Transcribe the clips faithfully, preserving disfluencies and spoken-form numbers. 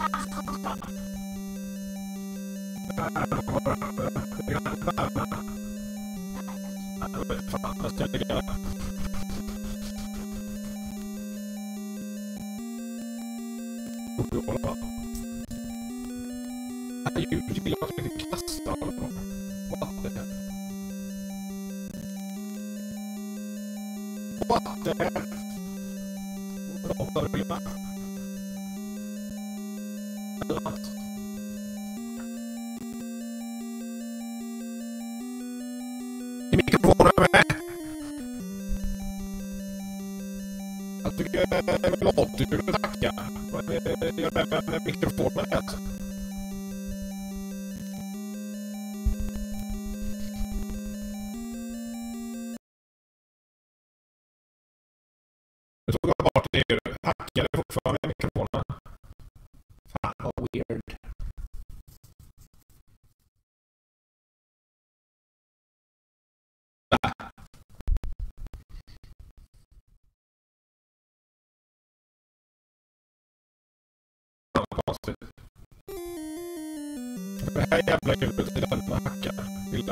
Jag vet fan, jag ska lägga. Nej, djur vill jag inte kasta dem. What the hell? What the hell? Vad är det? I mikrofonen med. Jag tycker jag vill återgå och tacka. Jag gör med mikrofonen alltså. Jag tog bort det. Hackade fortfarande mikrofonen. Fan vad weird. Där. Ja, konstigt. Det här jävla ljudet är den man hackar. Illa.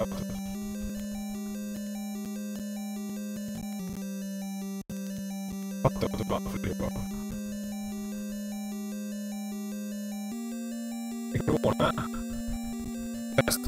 Fattar inte varför det var. Mikrofonen. Test.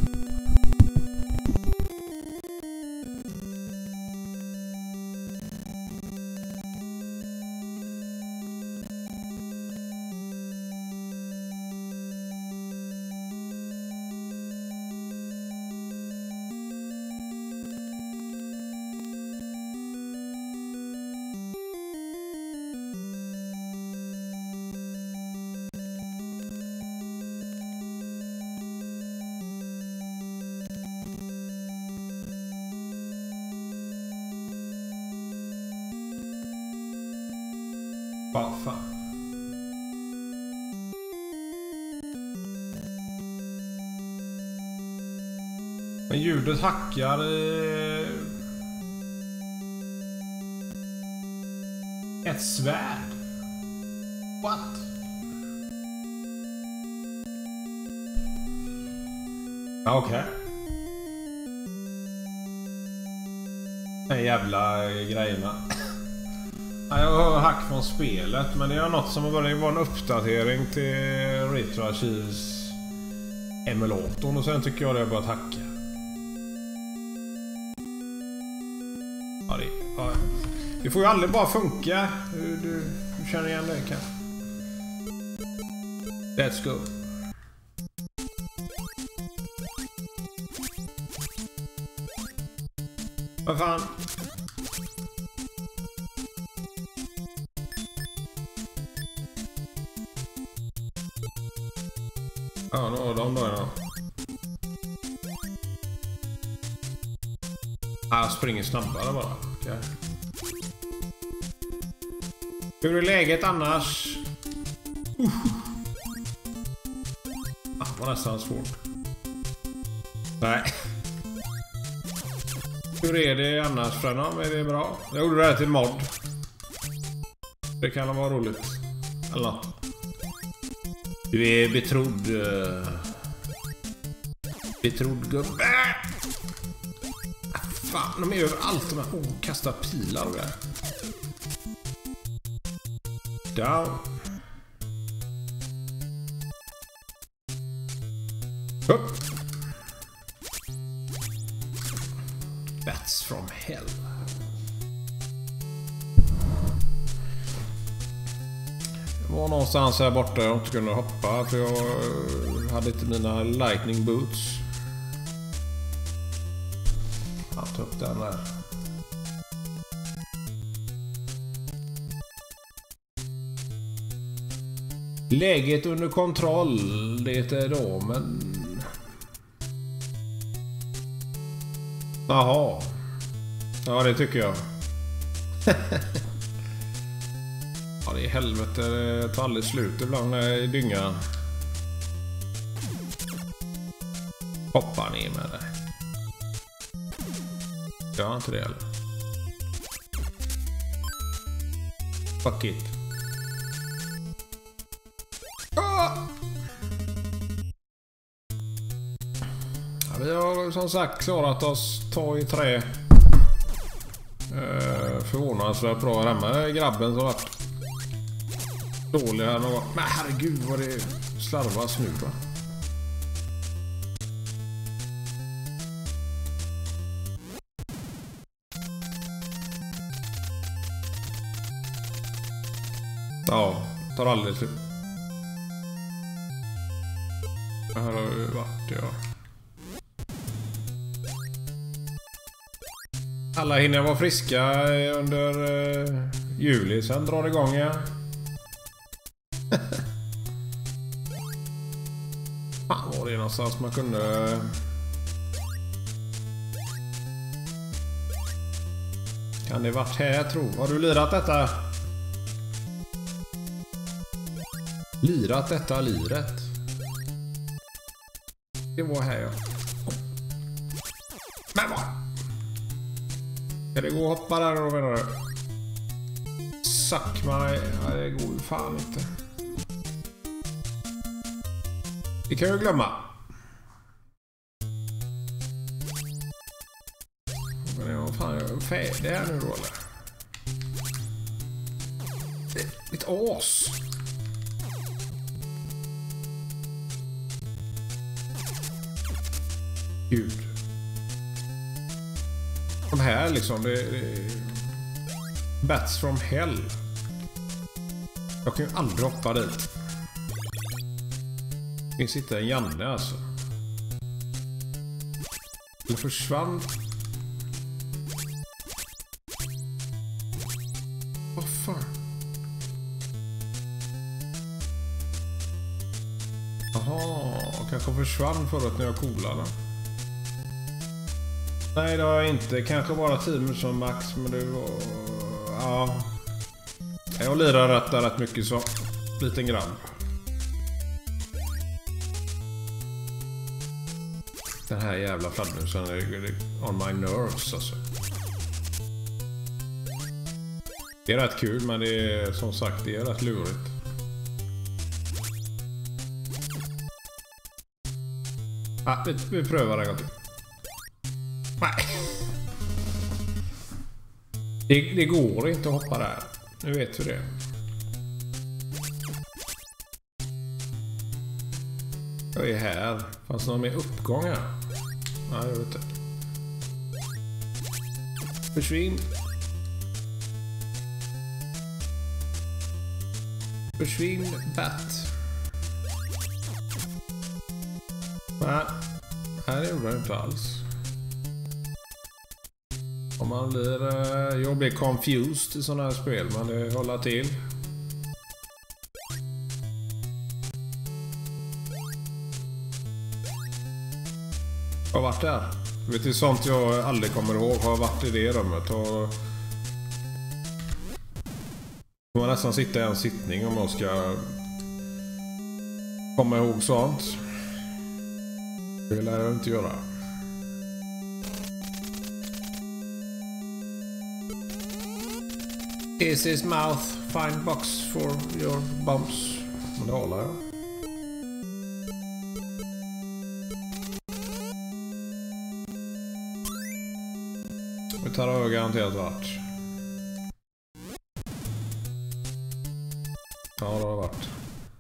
Vad fan. Men ljudet hackar eh, ett svärd. What? Okej. Okay. Den jävla grejerna. Jag har hack från spelet, men det är något som var en uppdatering till Retroachievements emulatorn och sen tycker jag det har börjat hacka. Ja, det, ja. Det får ju aldrig bara funka. Du, du, du känner igen det kanske. Let's go. Vad fan? Ja, då, de då, ja. Ah, jag springer snabbare bara. Okay. Hur är läget annars? Uh. Ah, det var nästan svårt. Nej. Hur är det annars, Fränam? Är det bra? Jag gjorde det här till mod. Det kan vara roligt. Eller något. Du är betrodd. Uh, betrodd gubbe. Ah, fan, de är överallt. De här oh, kastar pilar och där. Down. Upp. Bats from hell. Det var någonstans här borta jag inte kunde hoppa för jag hade inte mina lightning boots. Jag tar upp den där. Läget under kontroll, det är då, men... Jaha. Ja, det tycker jag. Ja, det är helvete. Det tar aldrig slut ibland när jag dyngar. Hoppa ner med det. Gör inte det eller? Fuck it. Ah! vi har som sagt klarat oss ta i trä. Uh, förvånansvärt bra. Den med grabben som varit dålig här någon. Men herregud vad det slarvas nu va. Ja, tar aldrig slut. Det här har ju varit, ja. Alla hinner vara friska under uh, juli, sen drar det igång igen. Fan var det någonstans man kunde... Kan det varit här, tro? Har du lirat detta? Lirat detta liret? Det var här, ja. Men vad? Ska det gå att hoppa där då, menar du? Suck mig. Ja, det går ju fan inte. Det kan jag ju glömma. Men vad fan, jag är färdig här nu då, eller? Ett as. Gud. De här liksom, det är bats from hell. Jag kan ju aldrig hoppa dit. Det sitter en Janne alltså. Eller försvann. Vad fan? Jaha, kanske försvann förut när jag coolade. Nej, det har jag inte. Kanske bara tio minuter som max, men det var... Ja. Jag lirar rätt där rätt mycket så. Liten grann. Den här jävla fladdermusen är on my nerves alltså. Det är rätt kul, men det är som sagt, det är rätt lurigt. Ah, vi, vi prövar en gång till. Nej. Det, det går inte att hoppa där. Nu vet vi det. Jag är här. Fanns det någon mer uppgång här? Nej, jag vet inte. Försvinn. Försvinn, bat. Nej, här gjorde det inte alls. Om man blir... Jag blir confused i sådana här spel, men det håller till. Jag har varit där. Vet du, sånt jag aldrig kommer ihåg. Har varit i det rummet och... Man nästan sitta i en sittning om man ska komma ihåg sånt. Det lär jag inte göra. Is his mouth fine box for your bumps? Men det håller jag. Vi tar över garanterat vart. Ja, det har varit.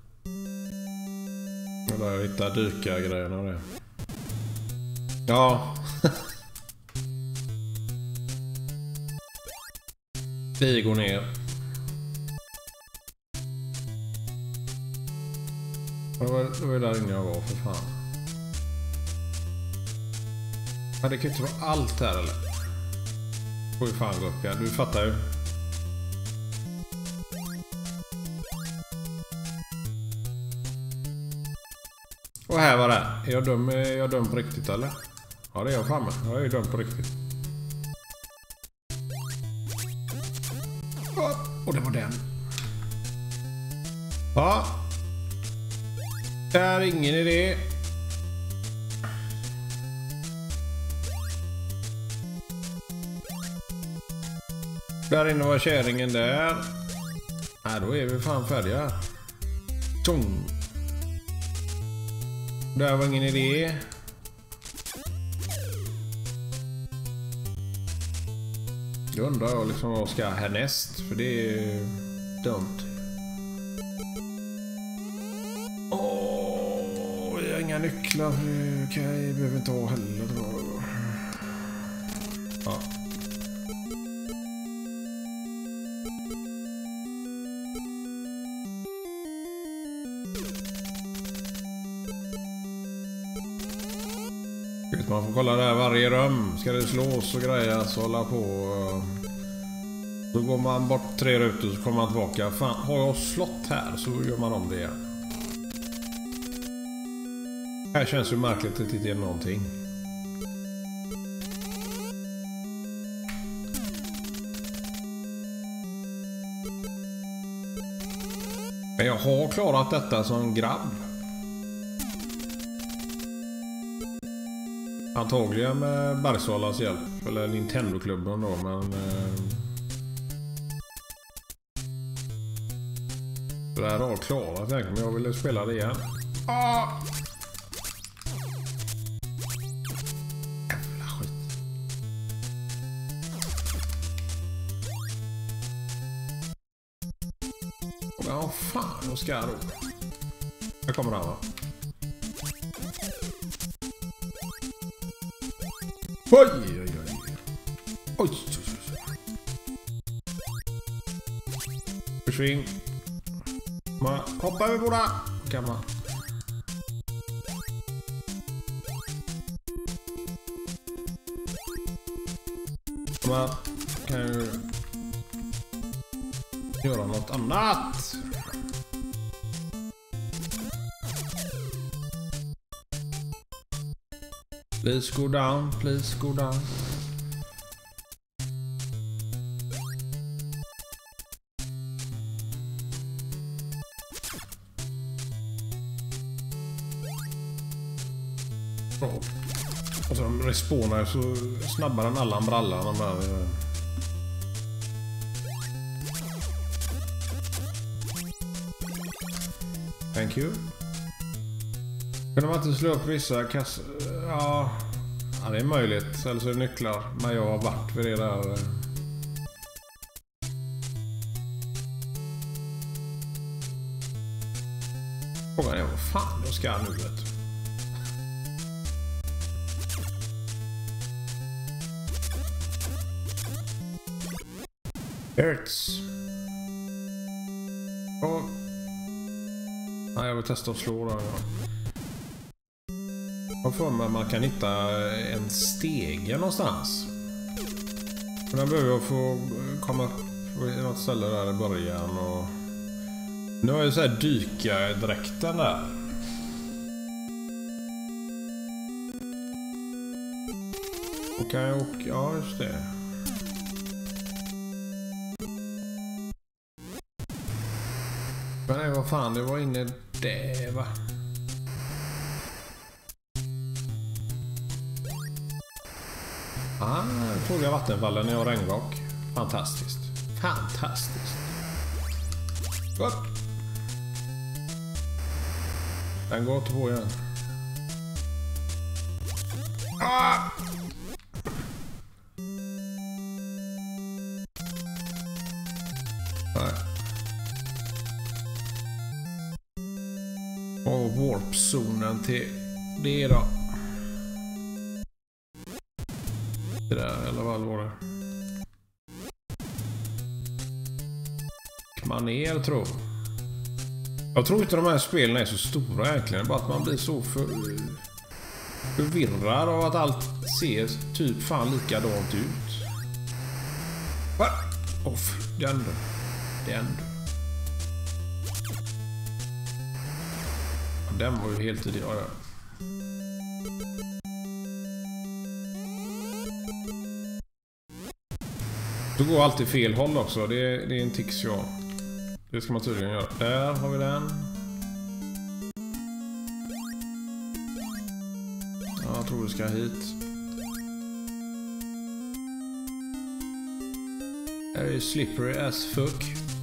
Nu där jag hittar dyka-grejerna och det. Ja. Vi går ner. Det var, det var där inne jag var, för fan. Ja, det kan inte vara allt här, eller? Får ju fan gå upp, ja. Du fattar ju. Och här var det. Är jag dum, är jag dum på riktigt, eller? Ja, det är jag framme. Jag är ju dum på riktigt. Och det var den. Ja. Det är ingen idé. Där inne var kärringen där. Nej, då är vi fan färdiga. Tjong. Där var ingen idé. Då undrar jag liksom vad ska jag härnäst, för det är dumt. Åh, jag har inga nycklar. Okej, okay, jag behöver inte ha heller. Ja. Man får kolla där varje rum. Ska det slås och grejas och hålla på. Så går man bort tre rutor så kommer man tillbaka. Fan, har jag slått här så gör man om det igen. Här känns ju märkligt att det inte är någonting. Men jag har klarat detta som grabb. Antagligen med Bergsvalas hjälp. Eller Nintendo-klubben då, men... Eh, det här har jag klarat egentligen, men jag ville spela det igen. Ah! Jävla skit. Ja, fan, vad ska jag då? Jag kommer här, va? Oj, oj, oj. Oj, oj, oj. Försvinn. Man hoppa över båda. Kan man. Man kan ju göra något annat. Please go down, please go down. Bra. Och så de respawnar så snabbare än alla umbrallan. De där. Thank you. Kunde man inte slå upp vissa kassor? Ja, ja, det är möjligt. Eller så är det nycklar. Men jag har varit vid det där. Frågan är vad fan jag ska nu, vet du. Hurts. Ja. Ja, jag vill testa att slå där. Ja. Jag får mig man kan hitta en stege någonstans. Men den behöver jag få komma upp på något ställe där i början. Och... nu har jag så här dykardräkten där. Och kan jag åka... ja, just det. Men nej, vad fan, det var inne där, va? Ah, nu tog jag vattenfallen när jag regnrock. Fantastiskt. Fantastiskt. Gott. Den går inte på igen. Ah! Nej. Och warpzonen till det då. Det där, eller vad var det? Man ner, tror jag. tror inte de här spelen är så stora egentligen. Bara att man blir så för, förvirrad av att allt ser typ fan likadant ut. Va? Off, det ändå. Det ändå. Den var ju helt tidig. Ja, ja. Då går alltid fel håll också. Det är, det är en tics, ja. Det ska man tydligen göra. Där har vi den. Ja, jag tror vi ska hit. Det är slippery as fuck.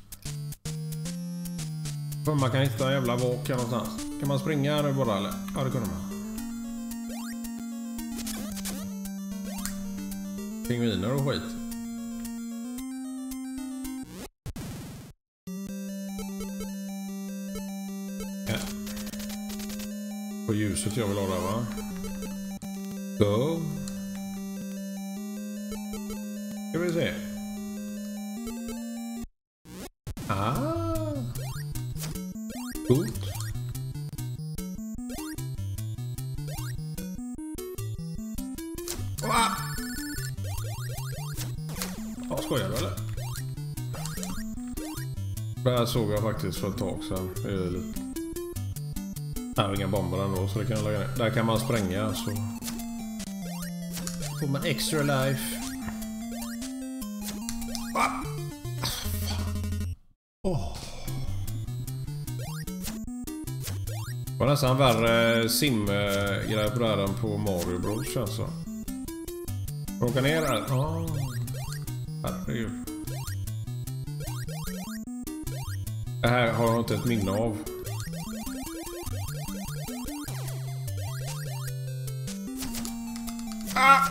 Man kan hitta en jävla vak här någonstans. Kan man springa nu bara, eller? Ja, det kunde man. Pingviner och skit. På ljuset jag vill ha där, va? Go. Ska vi se. Ah. Coolt. Ah. Ja, skojar du eller? Det här såg jag faktiskt för ett tag sedan. Det är lite... Jag har inga bomber ändå, så det kan jag lägga ner. Där kan man spränga, så får man extra life. Ah. Oh. Det var nästan värre sim-grejer på där än på Mario Bros, känns så. Åka ner här. Oh. Herregud. Det här har jag inte ett minne av. Ah!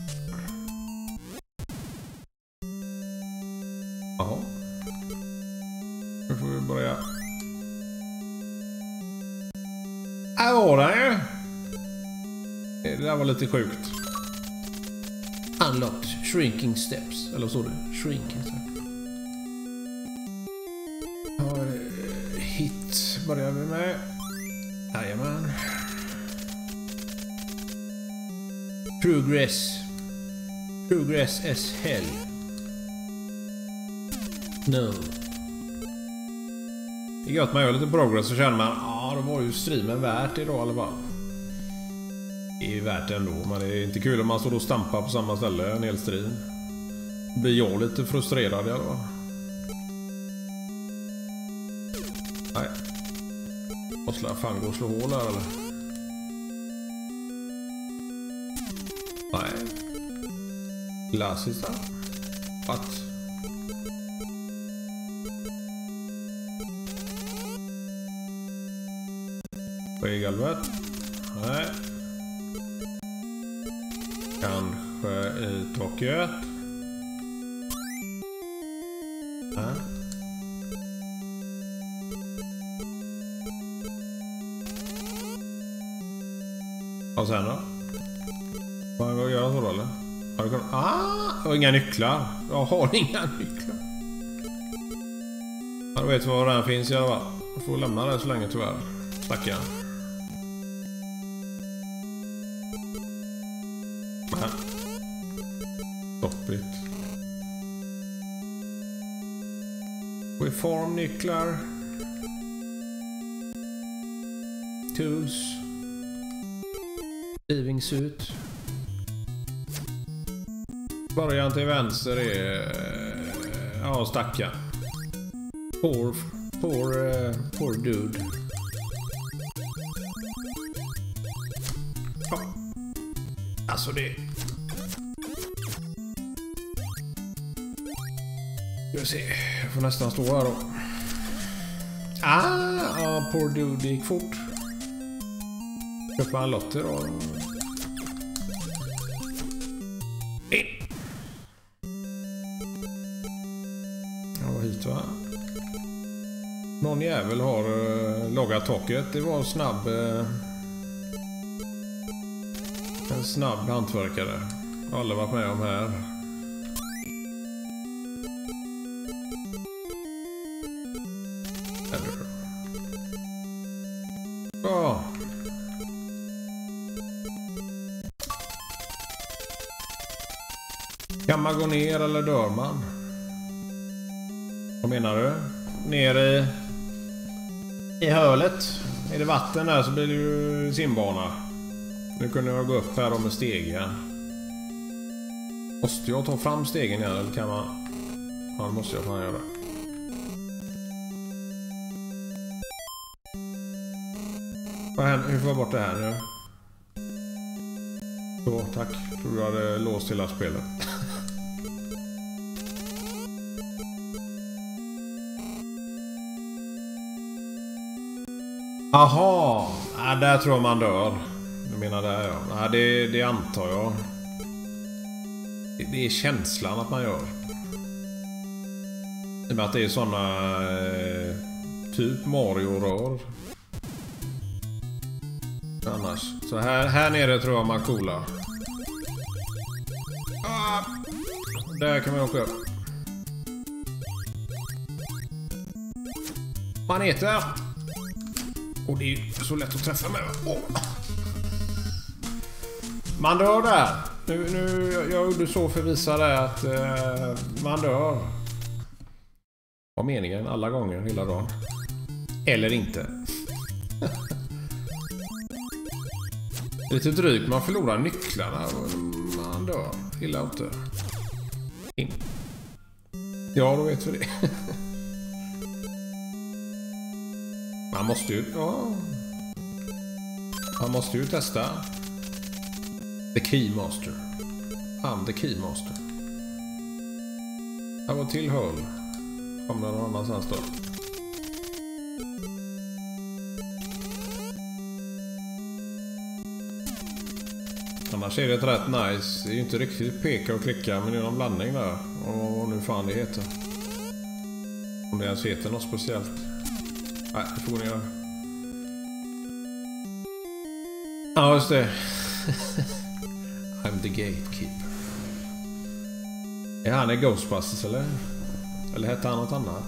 Jaha. Nu får vi börja. Här var den ju. Det där var lite sjukt. Unlocked shrinking steps. Eller så det. Shrinking steps. Ja, hit börjar vi med. Jajamän. Progress. Progress as hell. No. Det är gott man gör lite progress så känner man, ja, det var ju streamen värt idag eller vad. Det är ju värt det ändå, men det är inte kul om man står och stampar på samma ställe en hel stream. Blir jag lite frustrerad i alla fall. Nej. Måste jag fan gå och slå hål här eller? Nej. Klassiskt då. What? På i golvet? Nej. Kanske i taket? Nej. Och sen då? Vad gör jag så då eller? Har du kunnat... Ah! Jag har inga nycklar. Jag har inga nycklar. Ja, du vet var den finns i alla fall. Jag får lämna det så länge tyvärr. Stackar. Men. Stoppigt. Reform nycklar. Tools. Living suit. Början till vänster är... Ja, stacka. Poor... Poor... Uh, poor dude. Ja. Alltså det... Ska vi se. Jag får nästan stå här då. Ah! Ja, poor dude gick fort. Köper han lotter då. Ja, hit va. Någon jävel har uh, loggat taket. Det var snabb... Uh, en snabb hantverkare. Alla varit med om här. Ja. Kan man gå ner eller dör man? Vad menar du? Ner i, i hölet. Är det vatten där så blir det ju simbana. Nu kunde jag gå upp här med stegen. Måste jag ta fram stegen igen eller kan man... Ja, det måste jag fan göra. Vad händer? Hur får jag bort det här nu? Så, tack. Jag tror du hade låst hela spelet. Aha, ja, där tror jag man dör. Du menar det, ja. Ja, det, det antar jag. Det, det är känslan att man gör. I och med att det är såna eh, typ Mario-rör. Annars. Så här, här nere tror jag man coolar. Ah, där kan man åka upp. Maneter. Och det är så lätt att träffa med. Oh. Man dör där. Nu, nu, jag gjorde så för att visa det att eh, man dör. Var meningen alla gånger hela dagen. Eller inte. Lite drygt, man förlorar nycklarna och man dör. Illa inte. In. Ja, då vet vi det. Man måste ju... Ja. Man måste ju testa. The Keymaster. I'm the Keymaster. Jag var till håll. Kommer någon annanstans då. Annars är det rätt nice. Det är ju inte riktigt peka och klicka, men det är någon blandning där. Och vad nu fan det heter. Om det ens heter något speciellt. Nej, det får ni göra. Ja, just det. I'm the gatekeeper. Är han i Ghostbusters eller? Eller hette han något annat?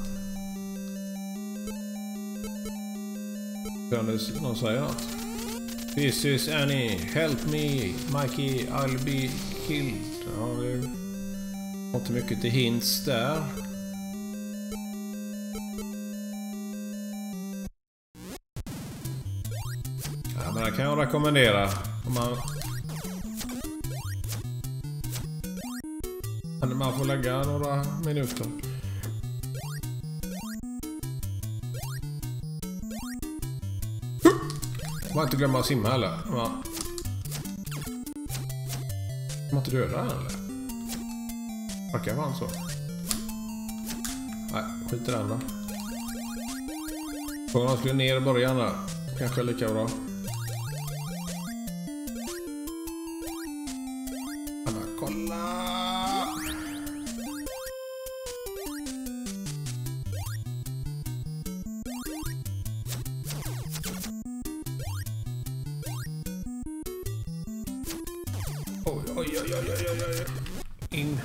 Kan någon säga något? This is Annie. Help me. Mikey, I'll be killed. Ja, det är inte mycket till hints där. Ja, men det kan jag rekommendera. Om man... Man får lägga några minuter. Man får inte glömma att simma heller. Man får inte döda eller? Verkar fan så. Nej, skit i den då. Får man skulle ner i början där. Kanske lika bra. Anna, kolla! Oj, oj, oj, oj, oj, oj. In.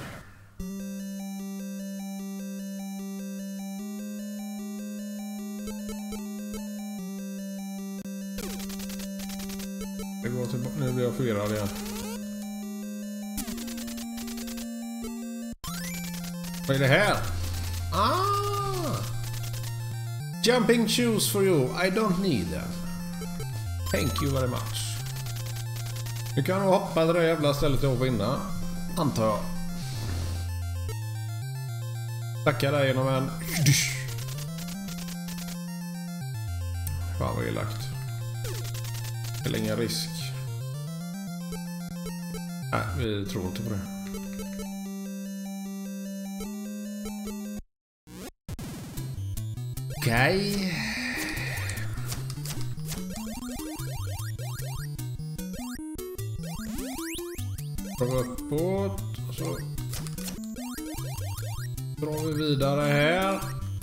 Det går tillbaka. Nu blir jag förvirrad igen. Vad är det här? Ah! Jumping shoes for you. I don't need them. Thank you very much. Du kan nog hoppa till det jävla stället jag var innan. Antar jag. Tackar dig genom en... Fan vad elakt. Det är ingen risk. Nej, vi tror inte på det. Okej. Okay. Prova uppåt. Så drar vi vidare här.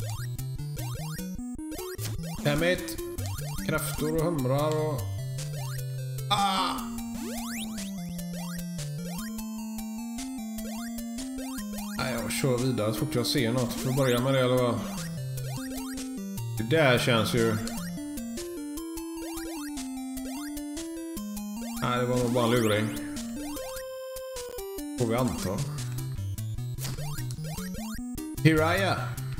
Hemmet. Kräftor och humrar och... Ah! Nej, jag kör vidare så fort jag ser något. Får börja med det eller vad? Det där känns ju... Nej, det var nog bara en luring. Får vi anta. Here I am.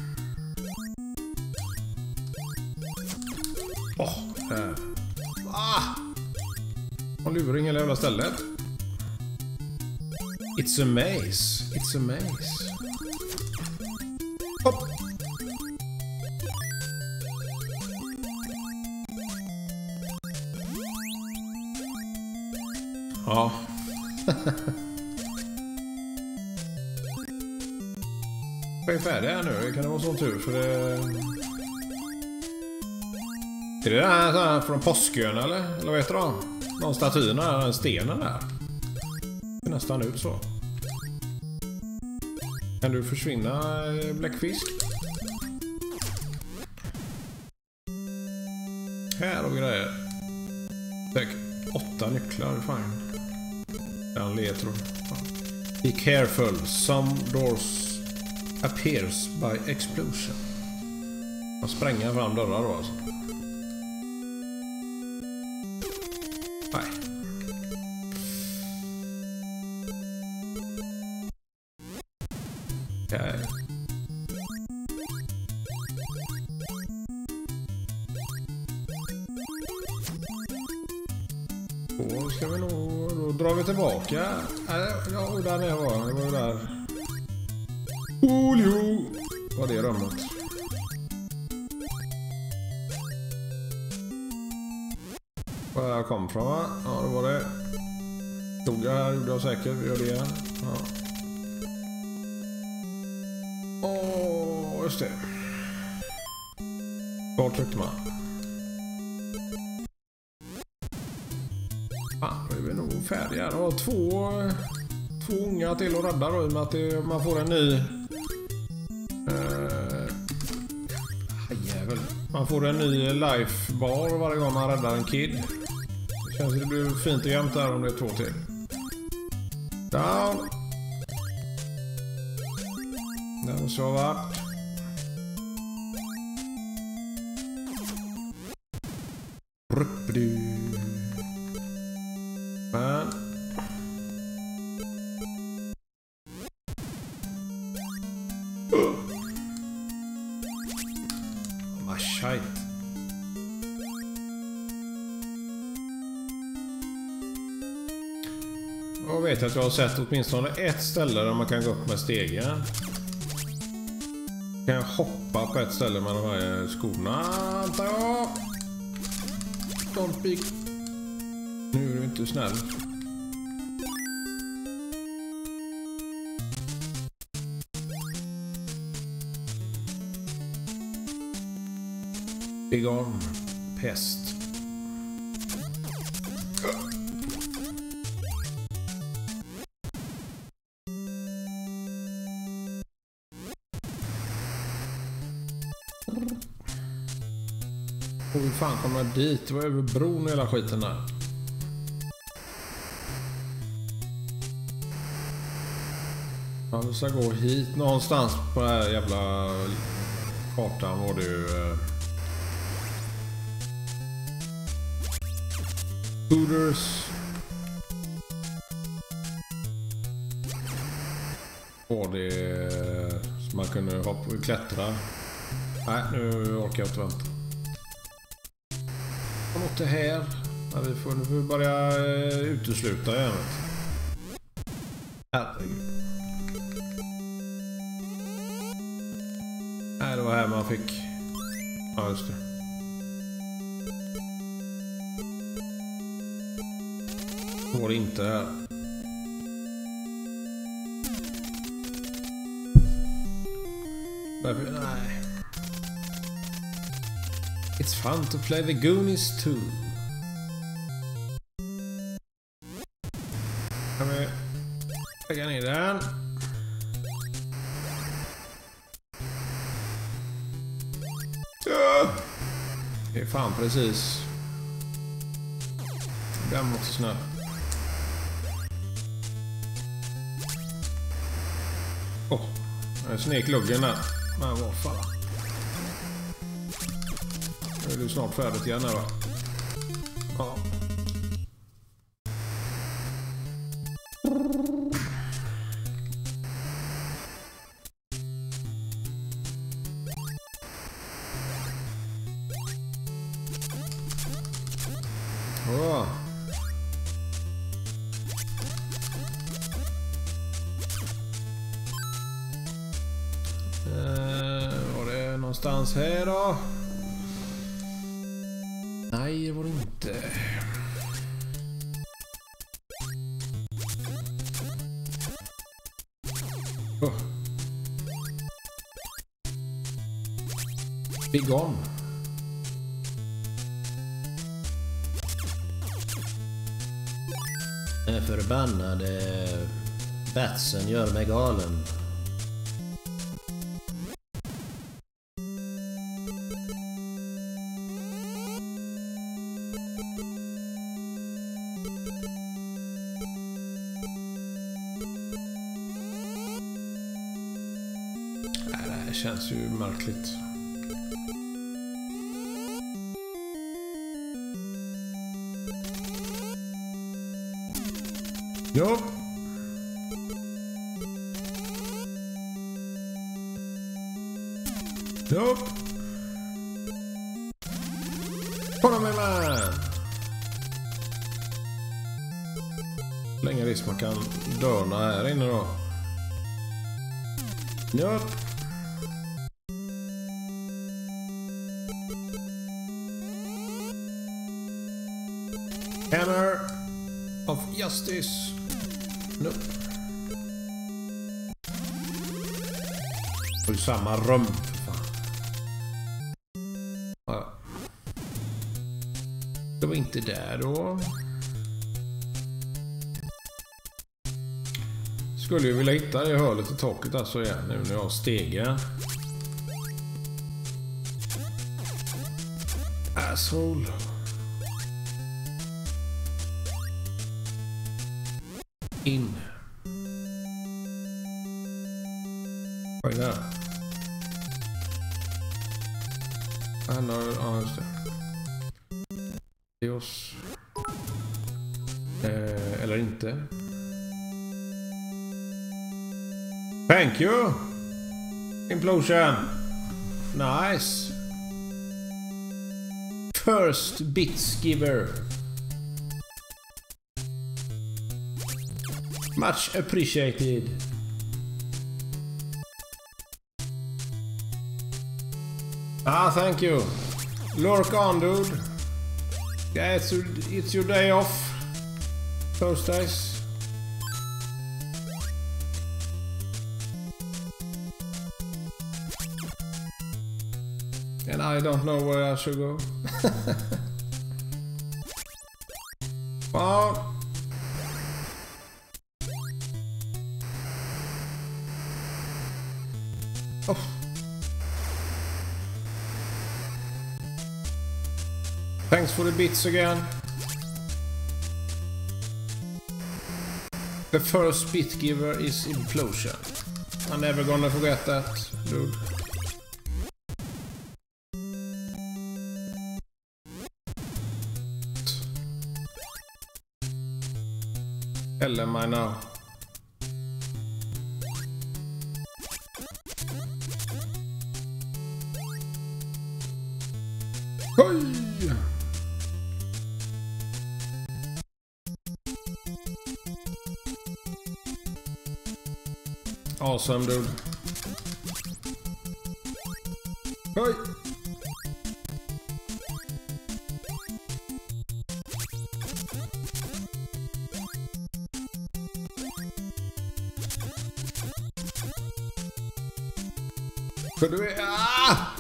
Åh, oh, där. Ah! En luring hela jävla stället. It's a maze. It's a maze. Hopp! Ja. Jag är färdig här nu. Kan det vara sån tur för det... Är det där så här från påskön eller? Eller vad heter det? De statyerna, den stenen där. Det är nästan ut så. Kan du försvinna, bläckfisk? Här och grejer. Säkert åtta nycklar, fine. Den ledtråd. Be careful, some doors appears by explosion. Man spränger fram dörrar då alltså. Nej. Okay. Då ska vi nog... Då drar vi tillbaka. Ja, där nere var han. Det var ju där. Olio! Var det rummet? Var jag kom från, va? Ja, det var det. Stod jag här, gjorde jag säkert. Vi gör det igen. Ja. Åh, just det. Var tryckte man? Ja, då är vi nog färdiga. Och två, två unga till att rädda då, i och med att det, man får en ny... Eh, jävel. Man får en ny life bar varje gång man räddar en kid. Det känns att det blir fint och jämnt där om det är två till. Down. Den så vart. Ruppdu. Men. Uh. Vad shit. Jag vet att jag har sett åtminstone ett ställe där man kan gå upp med stegen. Kan jag hoppa på ett ställe med de här skorna, antar jag. Don't be... Nu är du inte snäll. Big on. Pest. Och hur fan kommer jag dit? Det var över bron hela skiten där. Ja, vi ska gå hit någonstans på den här jävla kartan var det ju... Eh... Hooters. Och det... Så man kunde hoppa och klättra. Nej, nu orkar jag inte vänta. Något det här. Ja, vi får nu får vi börja uh, utesluta igen. Herregud. Nej, det var här man fick. Ja, just det. Det var det inte här. Därför, nej. It's fun to play the Goonies too. Kan vi lägga ner den? Ja. Det är fan precis. Den måste snabbt. Åh, oh, jag snek luggen där. Men vad fan. Nu är du snart färdigt igen här, va? Ja. Åh. Eh, var det någonstans här då? Nej, det var det inte. Oh. Big on. Den förbannade batsen gör mig galen. känns ju märkligt. Jo. Jo. Kolla mig med. Länge risk man kan dörna här inne då. Jo. Hammer of Justice. Nope. Och i samma rum. För fan. Ja. Det var inte där då. Skulle ju vilja hitta det hålet i taket alltså igen nu när jag stegar. Asshole. In. Vad är det? Han har... Ja, just det. Det är oss. Eh, eller inte. Thank you! Implosion! Nice! First bits giver. Much appreciated. Ah, thank you. Lurk on, dude. Yeah, it's, it's your day off. Thursdays. And I don't know where I should go. Well. Oh. Thanks for the bits again. The first bit giver is implosion. I'm never gonna forget that, dude. Tell them I know. Oj! Awesome, dude. Oj! Could we... Ah!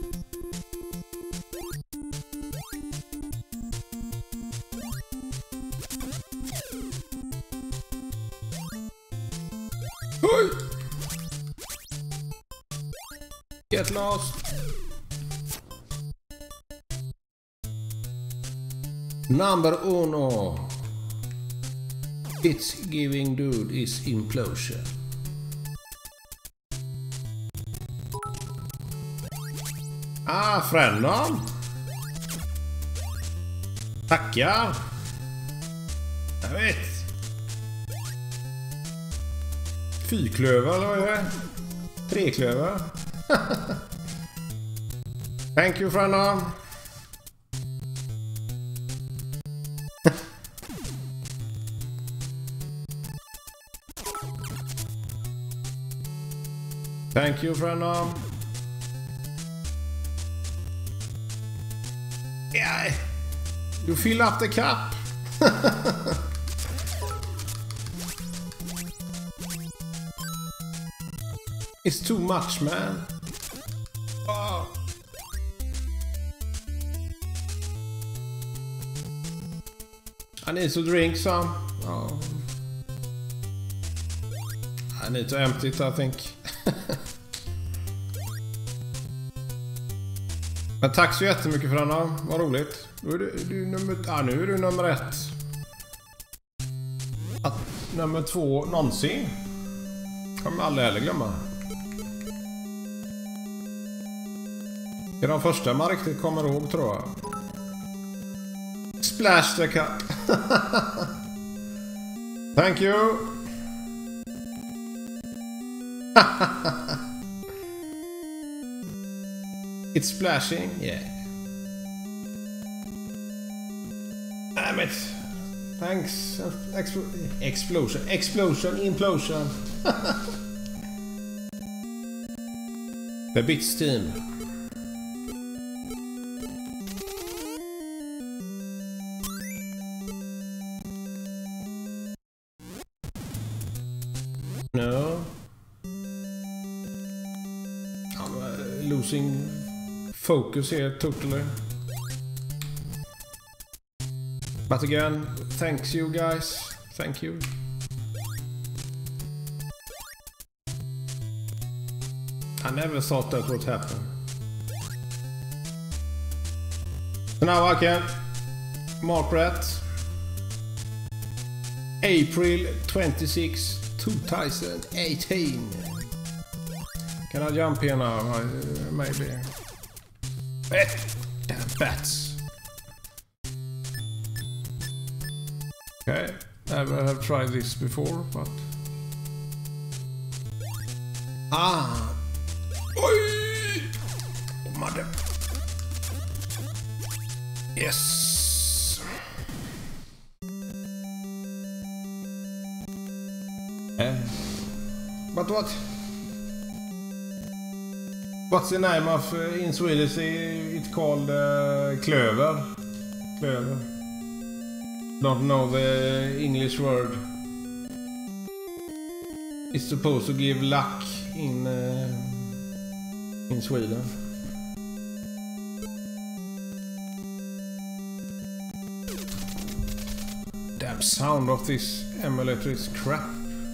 Oi! Get lost. Number uno. It's giving dude is implosion. Ah, frändom. Tackar. Jag vet. Fyrklöver eller vad är det? Treklöver. Thank you, frändom. Thank you, frändom. Yeah. You fill up the cup. It's too much, man. Oh. I need to drink some. Oh. I need to empty it, I think. Men tack så jättemycket för denna. Vad roligt. Nu är du, du nummer, ah, nu är du nummer ett. Att, nummer två någonsin. Kommer aldrig heller glömma. Det är de första man riktigt kommer ihåg, tror jag. Splash the cup. Thank you. It's splashing, yeah. Damn it. Thanks. Expl explosion, explosion, implosion. The Bits team. No. I'm uh, losing focus here totally. But again, thanks you guys. Thank you. I never thought that would happen. So now I can mark that. April twenty-sixth, two thousand eighteen. Can I jump here now? I, uh, maybe. Eh, damn bats. Okay, never have tried this before, but... Ah! Oi! Mother! Yes! Eh? But what? What's the name of, uh, in Swedish, it's called uh, klöver? Klöver. Don't know the English word. It's supposed to give luck in uh, in Sweden. Damn sound of this emulator is crap.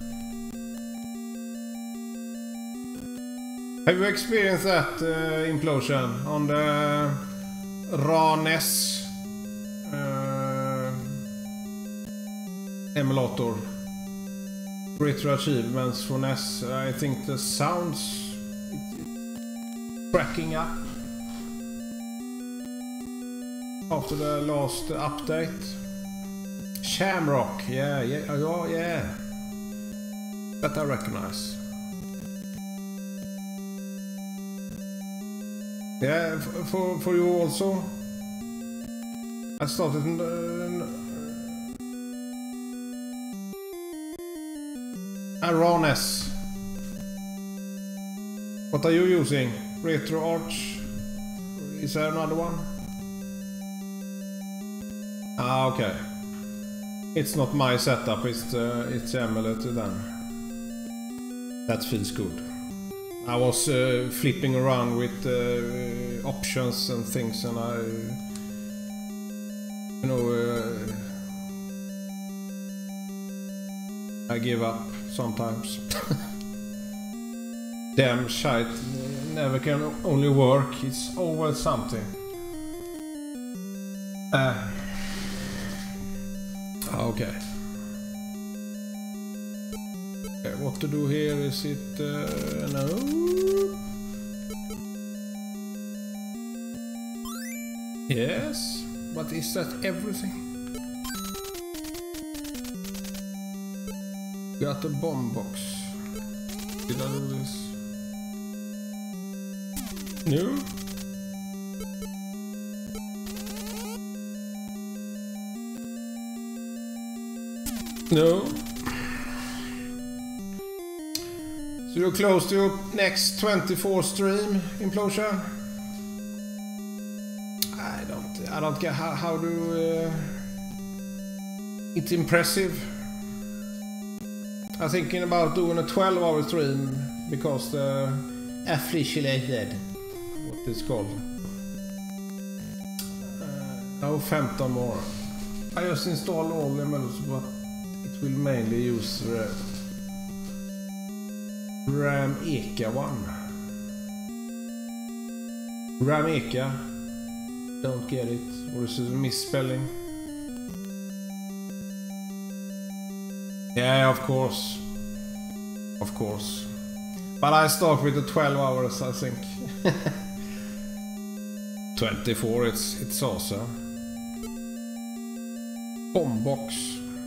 Have you experienced that uh, implosion on the raw N E S uh, emulator? Retroachievements for N E S. I think the sounds it's cracking up after the last update. Shamrock, yeah, yeah, oh yeah, that I recognize. Yeah, for for you also. I started. Uh, Arones. What are you using? Retroarch? Is there another one? Ah, okay. It's not my setup. It's the it's emulator then. That feels good. I was uh, flipping around with uh, options and things, and I, you know, uh, I give up sometimes. Damn shit never can only work. It's always something. Uh, okay. Okay. What to do here? Is it uh, no? Yes, but is that everything? Got a bomb box. Did I do this? No? No? So you're close to your next twenty-four stream, Implosion? I don't, I don't get how, how do... Uh, it's impressive. I'm thinking about doing a twelve hour stream because the affiliated, what it's called. Uh, no, fifteen more. I just install all the modes, but it will mainly use the Ram Eka one. Ram Eka, don't get it, or is it a misspelling? Yeah, of course. Of course. But I start with the twelve hours, I think. twenty-four, it's, it's awesome. Boombox.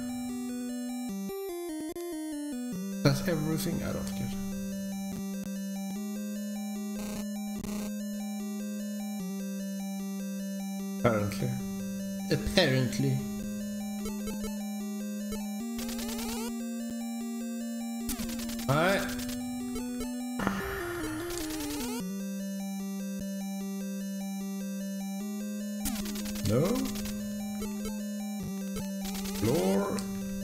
That's everything I don't get. Apparently. Apparently. Alright. No. Floor.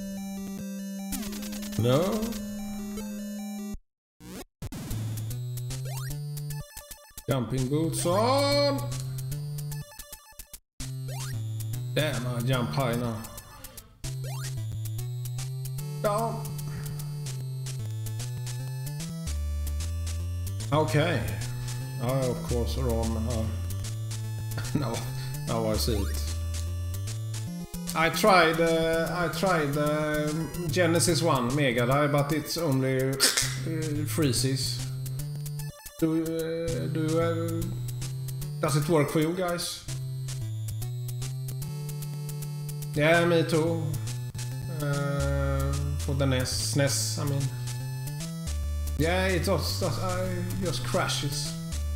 No. Jumping boots on. Damn, I jump high now. Down. Okay. Oh, of course, wrong. Uh, no, now I see it. I tried. Uh, I tried uh, Genesis one Mega Drive, but it's only uh, freezes. Do uh, do uh, does it work for you guys? Yeah, me too. Uh, for the N E S, N E S, I mean. Yeah, it just, just, uh, just crashes.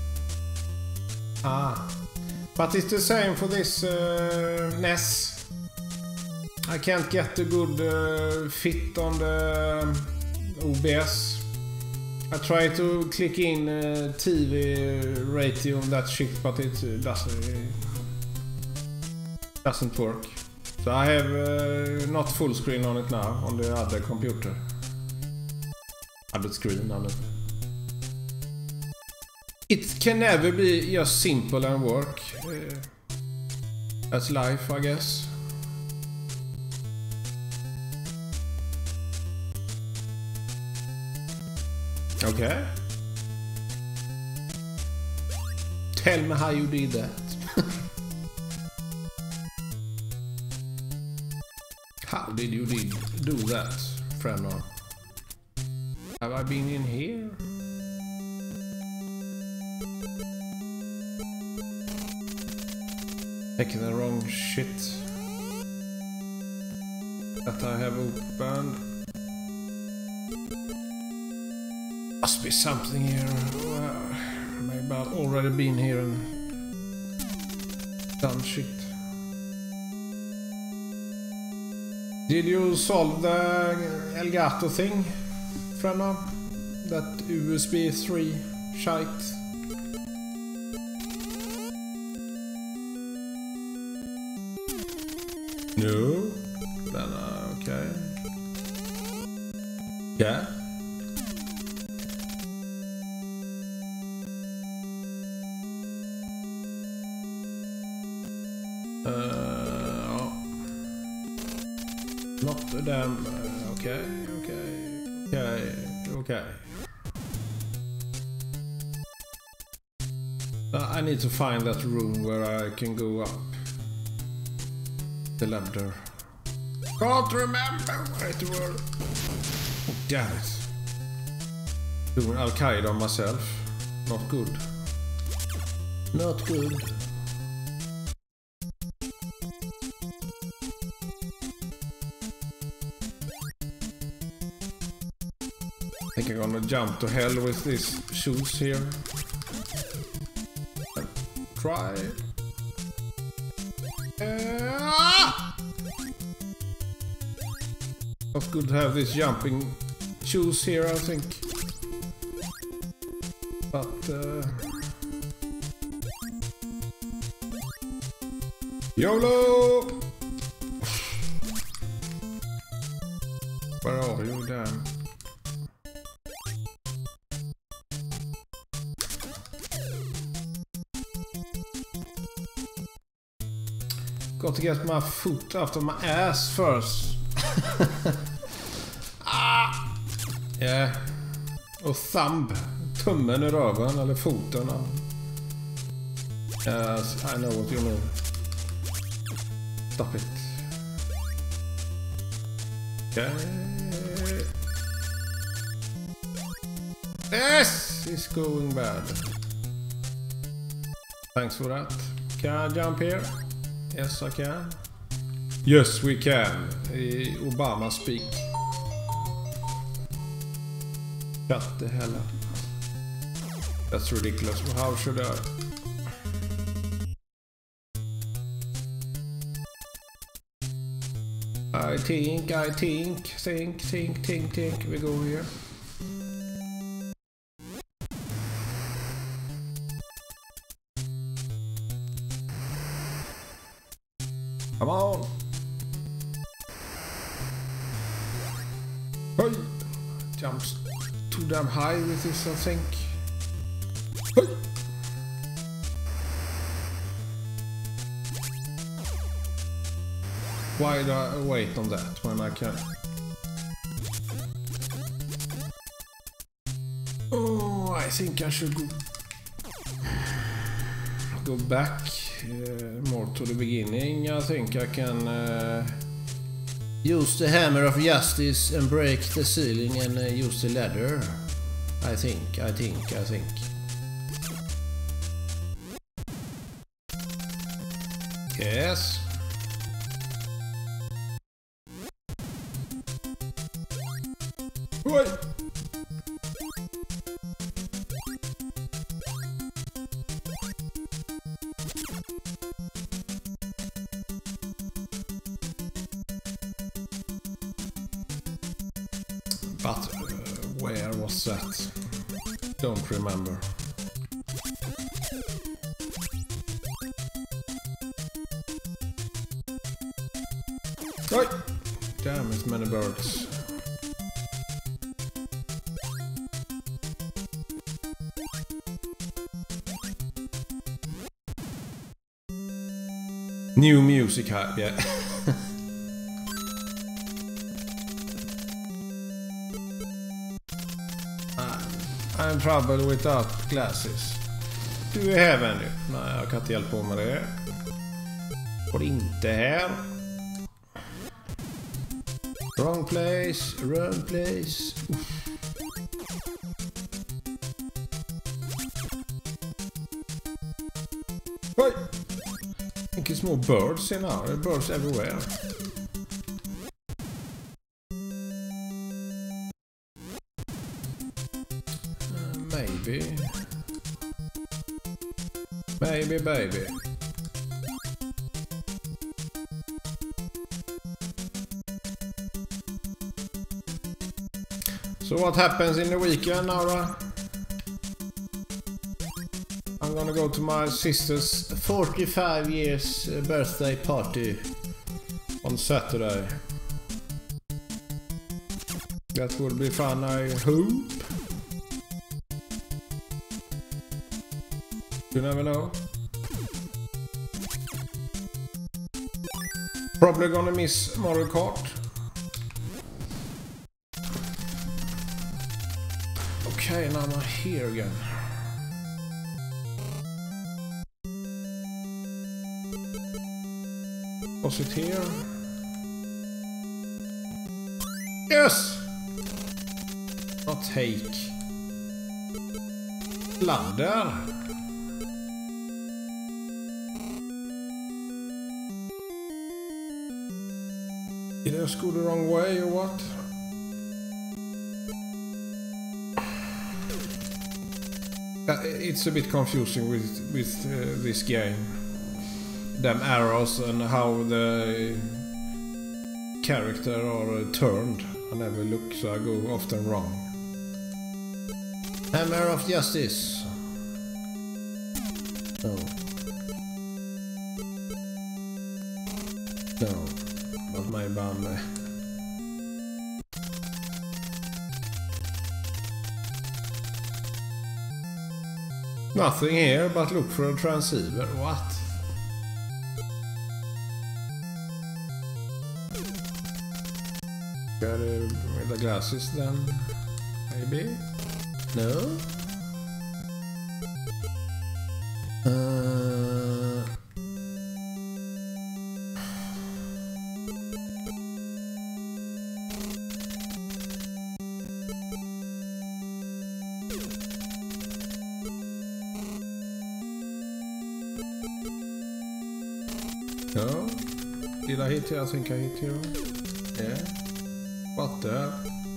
Ah, but it's the same for this uh, N E S. I can't get a good uh, fit on the O B S. I try to click in uh, T V ratio on that shit, but it uh, doesn't uh, doesn't work. So I have uh, not full screen on it now on the other computer. Other screen on it. It can never be just simple and work. Uh, that's life, I guess. Okay. Tell me how you did that. How did you did do that, Frenor? Have I been in here? Taking the wrong shit that I have opened. Must be something here. Well, maybe I've already been here and done shit. Did you solve the Elgato thing, Frenna? That U S B three shite? No? Then, uh, okay. Yeah? Uh, not the damn. Uh, okay, okay, okay, okay. Uh, I need to find that room where I can go up the ladder. Can't remember where it was. Oh, damn it. Doing Al Qaeda on myself. Not good. Not good. I think I'm gonna jump to hell with these shoes here. And try. Uh, not good to have these jumping shoes here, I think. But uh, YOLO! Where are you, damn? Got to get my foot after my ass first. Ah! Yeah. Och thumb. Tummen i röven eller foten. Yes, I know what you mean. Stop it. Okay. Yes! It's going bad. Thanks for that. Can I jump here? Yes, I can. Yes, we can. I Obama speak. Shut the hell up. That's ridiculous. How should I? I think, I think, think, think, think, think. We go here. Come on. Hey. Jumps too damn high with this, I think. Hey. Why do I wait on that when I can? Oh, I think I should go, go back uh, more to the beginning. I think I can uh, use the hammer of justice and break the ceiling and uh, use the ladder. I think, I think, I think. Yes. Wait. But uh, where was that? Don't remember. Right. Damn, it's many birds. New music hype, yeah. I'm in trouble without glasses. Do you have any? Nej, jag kan inte hjälpa med det. Och inte här. Wrong place, wrong place. Oj! I think it's more birds in now. There are birds everywhere. Uh, maybe. Maybe, baby. So what happens in the weekend now, uh? I'm gonna go to my sister's forty-five years birthday party on Saturday. That will be fun, I hope. You never know. Probably gonna miss Mario Kart. Okay, now I'm here again. Was it here? Yes! Not take. Ladder. Did I just go the wrong way or what? Uh, it's a bit confusing with with uh, this game. Them arrows and how the character are uh, turned. I never look, so I go often wrong. Hammer of Justice. No. No. But my bum. Uh, Nothing here, but look for a transceiver. What? Got it with the glasses then? Maybe? No? Uh... No. Did I hit here? I think I hit here. Yeah. What the?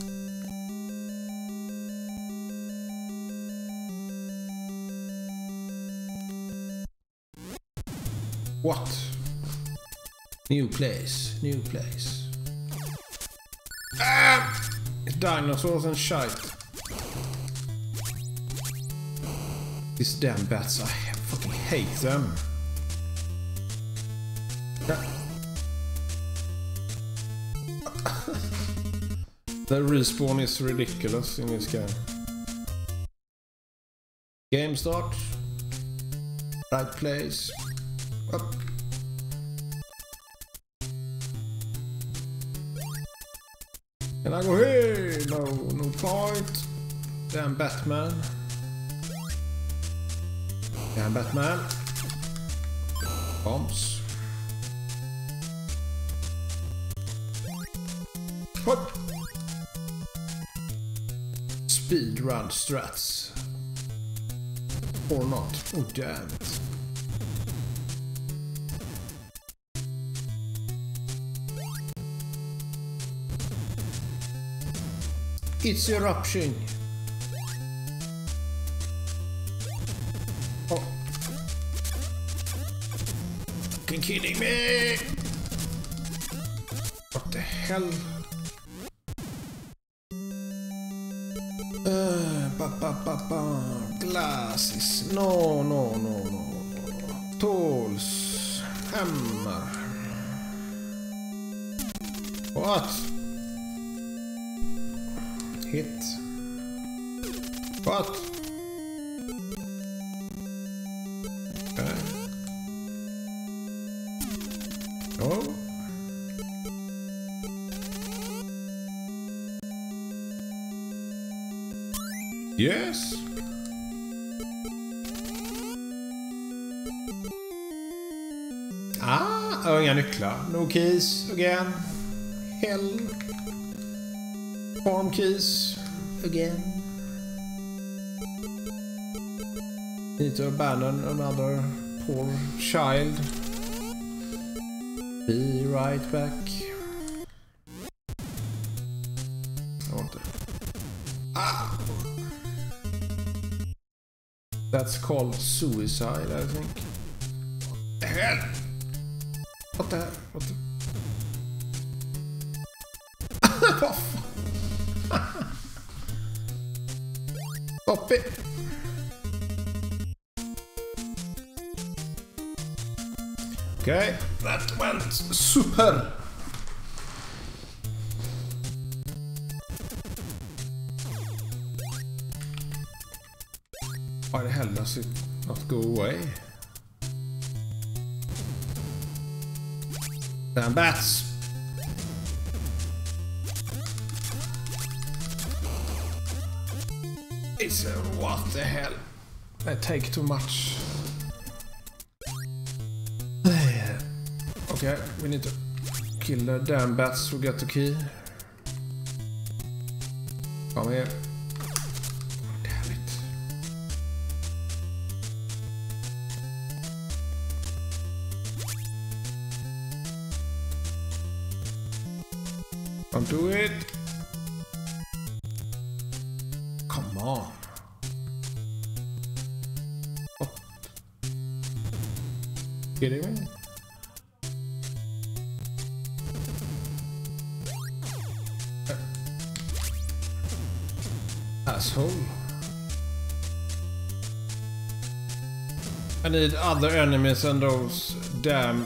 What? New place. New place. Ah! It's dinosaurs and shite. These damn bats, I fucking hate them. The respawn is ridiculous in this game. Game start. Right place. Up. Can I go here? No, no point. Damn Batman. Damn Batman. Bombs. What? Speed run strats. Or not. Oh damn it. It's eruption. Oh. Fucking kidding me. What the hell? Uh, ba ba ba ba. Glasses. No, no, no, no, no. Tools. Hammer. What? Hit. What? Okay. Oh. Yes. Ah, oh, inga nycklar. No keys again. Hell. Farm keys again. Need to abandon another poor child. Be right back. I want to. Ah! That's called suicide, I think. What the hell? What the hell? What the? Vad fan? Stop it. Okay, that went super. Why the hell does it not go away? Damn bats. It's uh, what the hell? I take too much. Okay, we need to kill the damn bats to get the key. Come here. Damn it. Come do it. Come on. What? Kidding me? Asshole. I need other enemies and those damn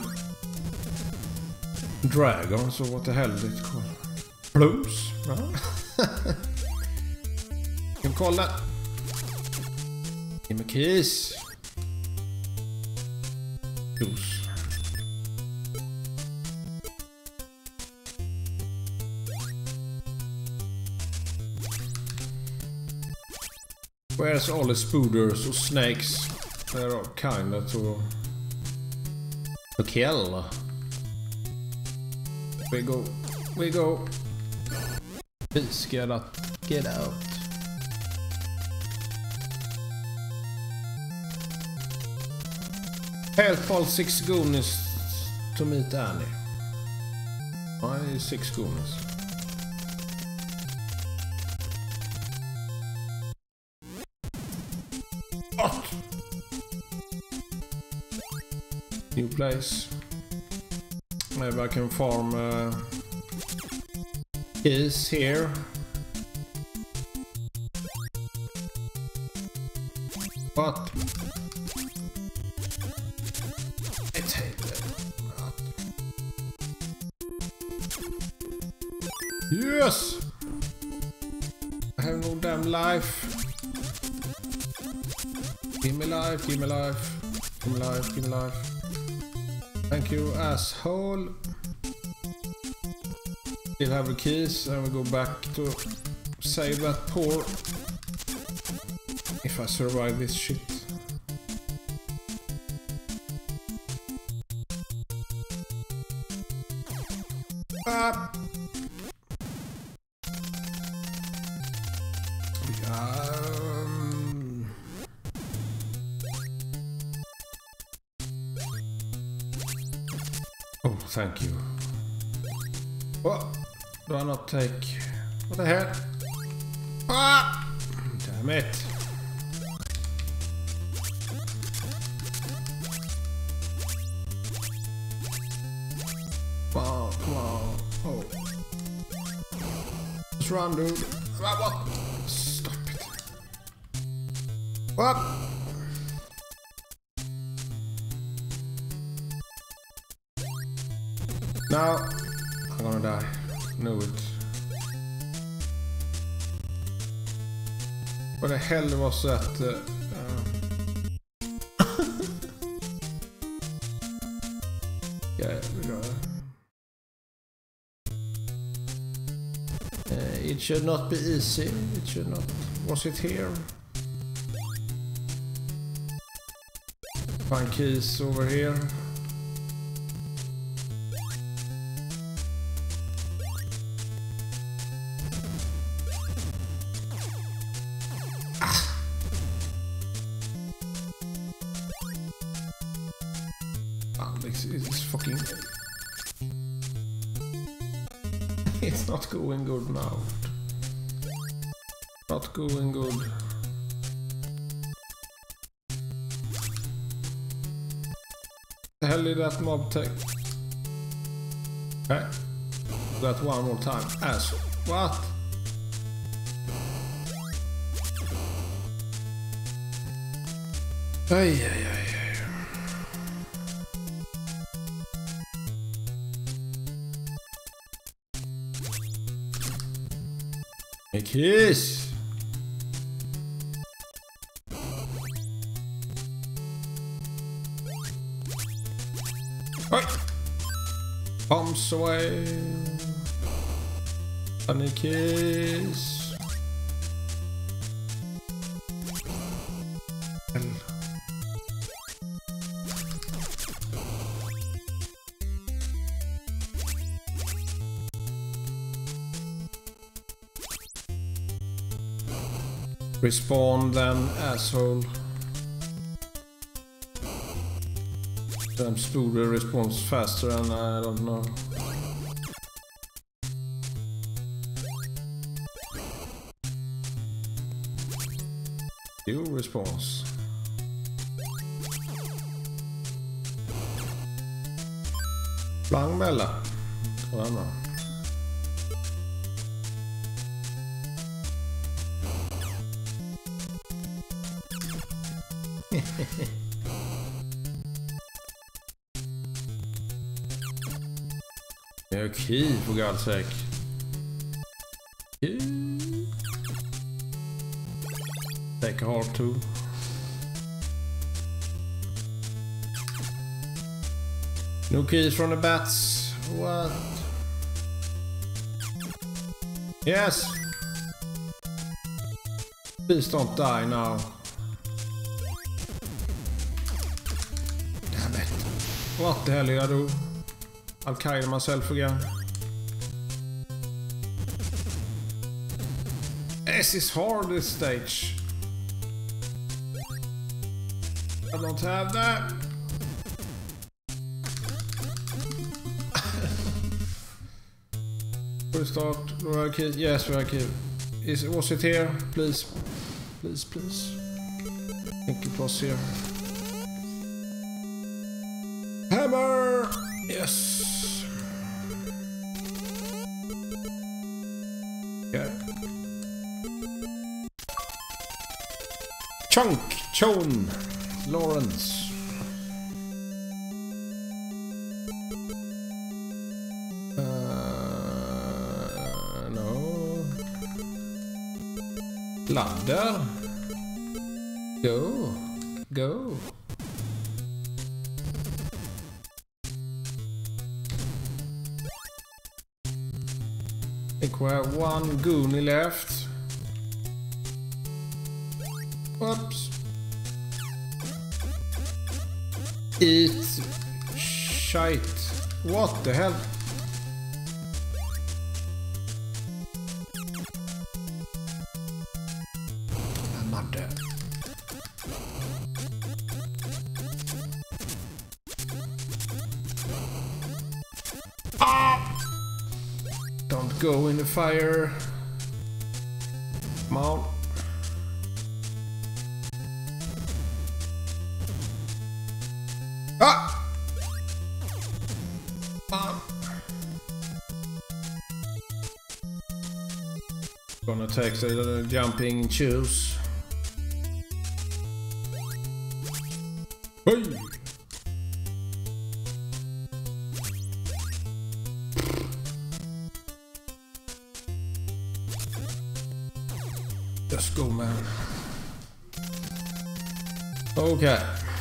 dragons, or what the hell is it called? Plums? Right? You can call that. Give me keys. Juice. Where's all the spooders or snakes? They're all kinda to, to kill. We go, we go. Please get out, get out. Help all six Goonies to meet Annie. I six Goonies. What? New place. Maybe I can farm uh, keys here. What? I take that. Yes! I have no damn life. Give me life, give me life. Give me life, give me life. Thank you, asshole. Still have the keys and we go back to save that poor. If I survive this shit. Ah. Um. Oh, thank you. What? Do I not take? What the hell? Ah! Damn it. Wow, come on. Oh. Just run, dude. What? Stop it. What? Now I'm gonna die. Knew it. What the hell was that? Uh, uh... yeah, we got it. Uh, it should not be easy. It should not. Was it here? Find keys over here. It's fucking... It's not going good now. Not going good. The hell did that mob take? Okay. That one more time. Ass. What? Ay, ay, ay. A kiss. Oi. Bombs away. Funny kiss. Respawn then, asshole. Damn Spooder responds faster and I don't know. You response. Langbella. Vad är Okay, for God's sake. Yeah. Take a heart too. No keys from the bats. What? Yes. Please don't die now. Damn it. What the hell did I do? I'll kill myself again. This is hard, this stage. I don't have that. Restart. Retroachievements. Yes, Retroachievements. Is was it here? Please, please, please. I think it was here. Hammer. Yes. Okay. Chunk. Chone. Lawrence. Ladder. Go. Go. I think we have one Goonie left. Whoops. Eat shite. What the hell? Don't go in the fire. Come on. Ah! Ah! Gonna take the jumping shoes. Hey! Let's go, man. Okay.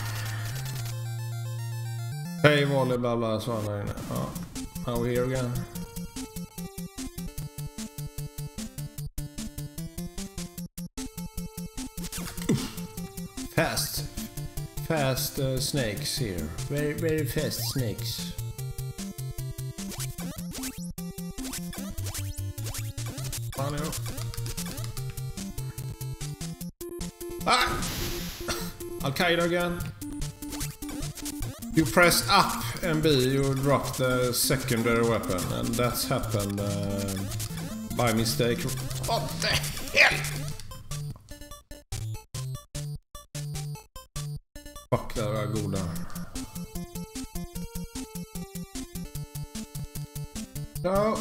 Hey, volley, blah blah, så där inne. Ja. Now we're here again. Fast. Fast uh, snakes here. Very, very fast snakes. Oh no. Ah! Al-Qaeda again. You press up and B, you drop the secondary weapon, and that's happened uh, by mistake. What the hell? Fuck, det var goda. No.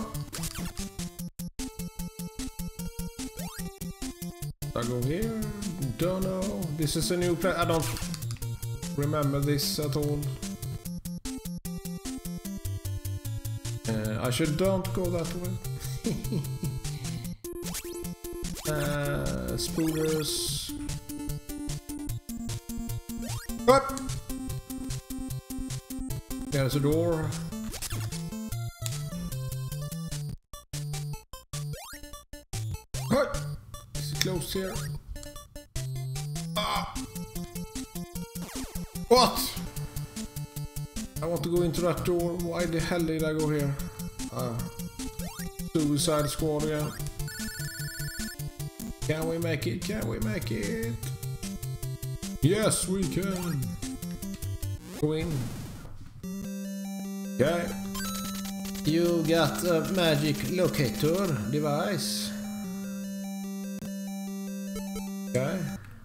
I go here. Don't know. This is a new place. I don't remember this at all. Uh, I should don't go that way. uh, spoolers. What? There's a door. What? Is it closed here? Ah. What? I want to go into that door. Why the hell did I go here? Uh, suicide squad again. Can we make it? Can we make it? Yes, we can. Go in. Okay. You got a magic locator device. Okay.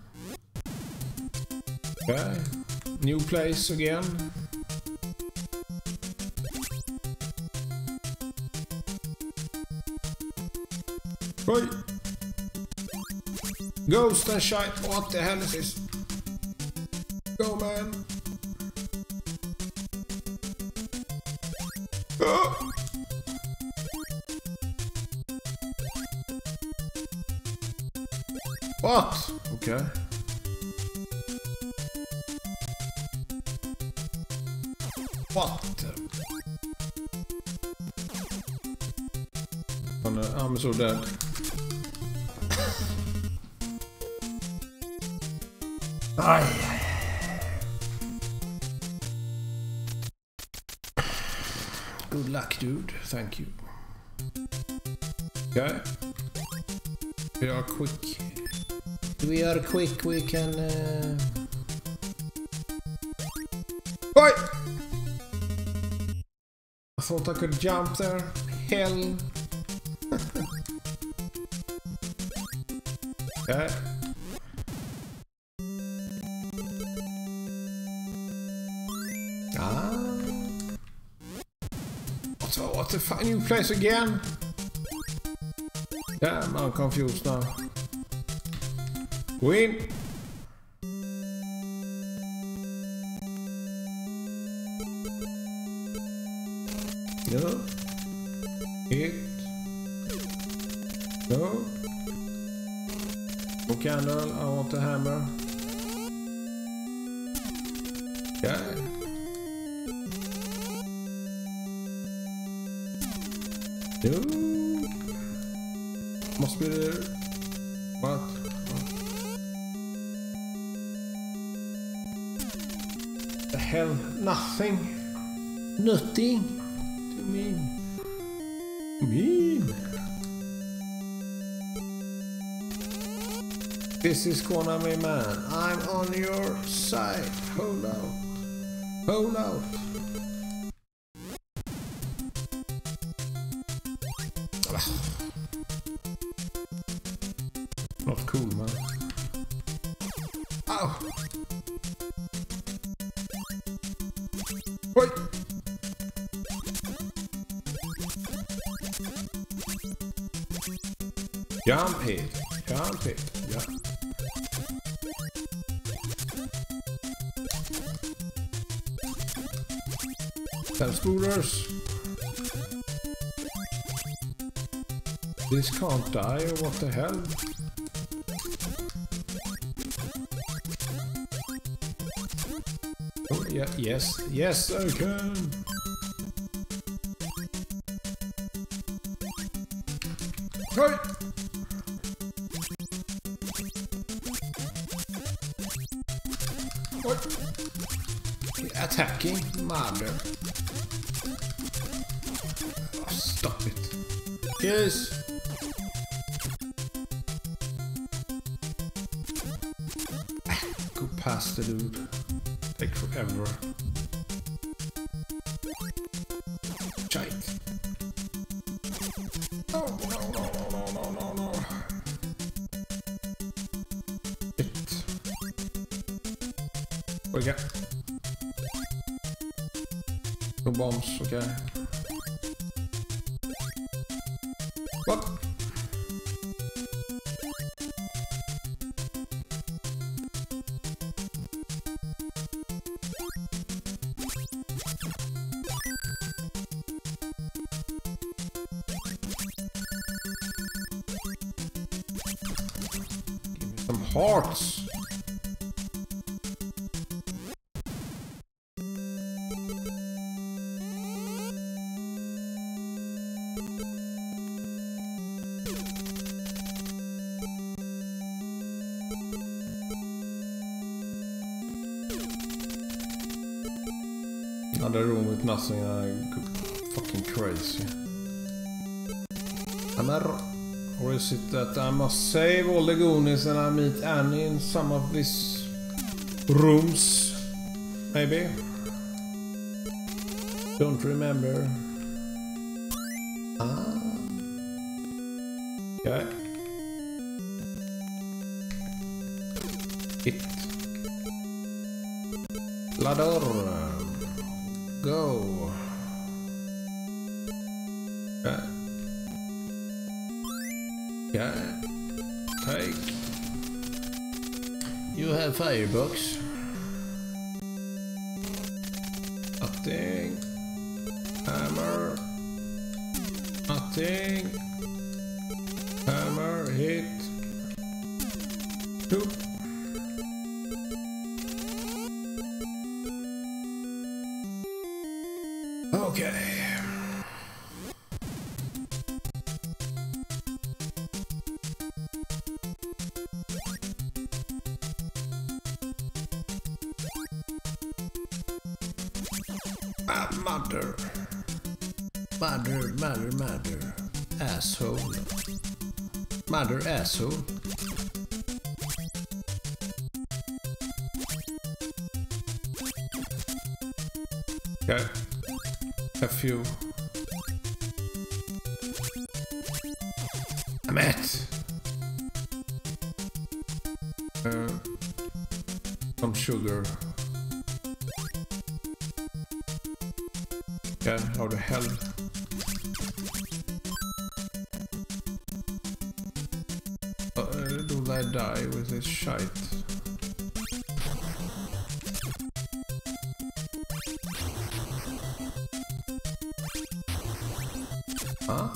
Okay. New place again. Right. Ghost and shite. What the hell is this? Go, man. Oh. What? Okay. What? Oh, no, I'm so dead. Aj. Good luck, dude. Thank you. Okay. We are quick. We are quick. We can. Uh... Wait! I thought I could jump there. Hell. Okay. Ah. What, what the fuck? New place again? Yeah, I'm confused now. Go in. No. Hit. No. No candle. I want a hammer. Okay. No. Must be there. What? What the hell? Nothing. Nothing. To me. Mean. This is Konami, man. I'm on your side. Hold out. Hold out. Not cool, man. Ow! Wait! Jump hit. Jump hit. Yeah. Ten spoolers. This can't die, or what the hell? Oh, yeah, yes, yes, I can. Right. What? Attacking, mother. Oh, stop it. Yes. Go past the dude. Take forever. Shite. Oh, no, no, no, no, no, no, no. Shit. What we got? No bombs, okay. What? Give me some hearts. Another room with nothing. I go fucking crazy. Am I, or is it that I must save all the Goonies and I meet Annie in some of these rooms? Maybe. Don't remember. Ah. Okay. Hit. Ladder. Go. Okay. Okay. Take. You have firebox. Nothing. Hammer. Nothing. Hammer. Hit. Two. Okay. Ah, mother. Mother, mother, mother. Asshole. Mother, asshole. Okay. A few. I'm at. Uh, some sugar. Yeah, how the hell? Uh, do I die with this shite? Huh?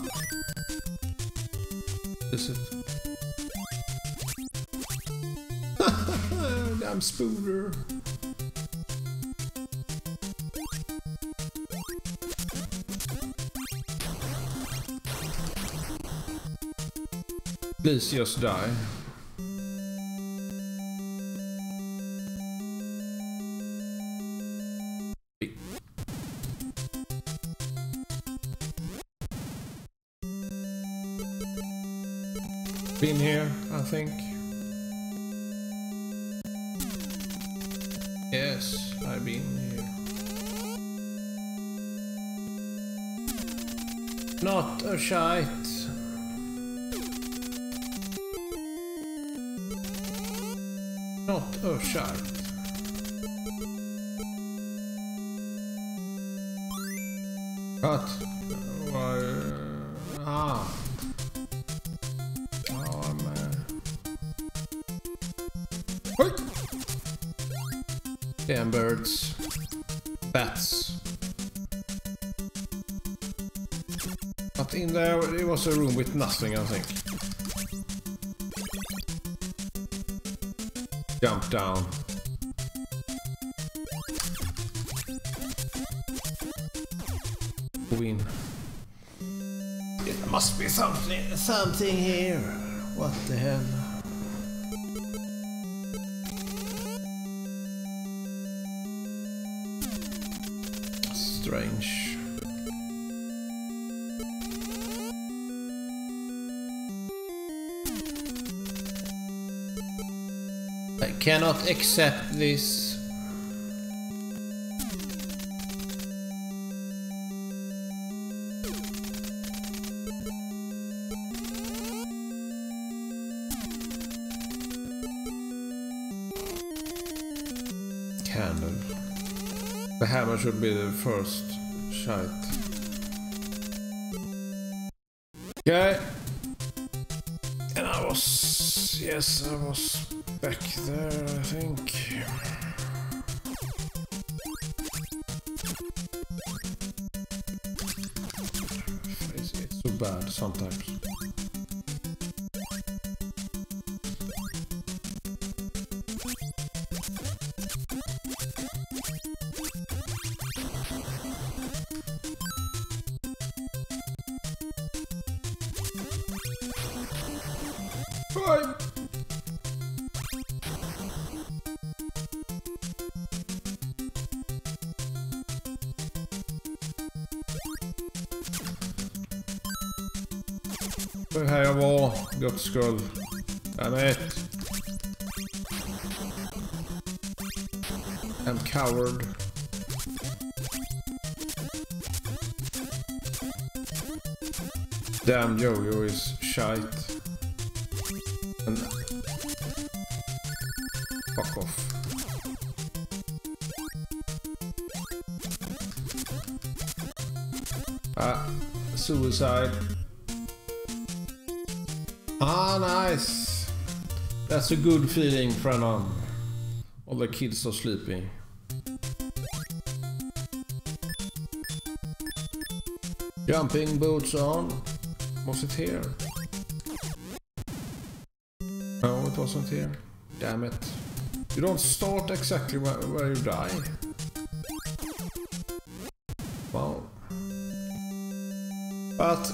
Is it? Damn spooder. Please just die. Been here, I think. Yes, I've been here. Not a shite. Not a shite. What? Uh, ah. Oh, I'm... Uh... Wait. Damn birds. Bats. But in there it was a room with nothing, I think. Jump down. Go in. It must be something, something here. What the hell? Strange. I cannot accept this. Candle. The hammer should be the first shite. Okay. And I was... Yes, I was back there, I think. It's, it's so bad sometimes. Bye. För här jag var, gott skull. I'm it. I'm coward. Damn Jojo is shite. And fuck off. Ah, suicide. Ah, nice. That's a good feeling, Frenon. All the kids are sleeping. Jumping boots on. Was it here? No, it wasn't here. Damn it. You don't start exactly where, where you die. Wow. But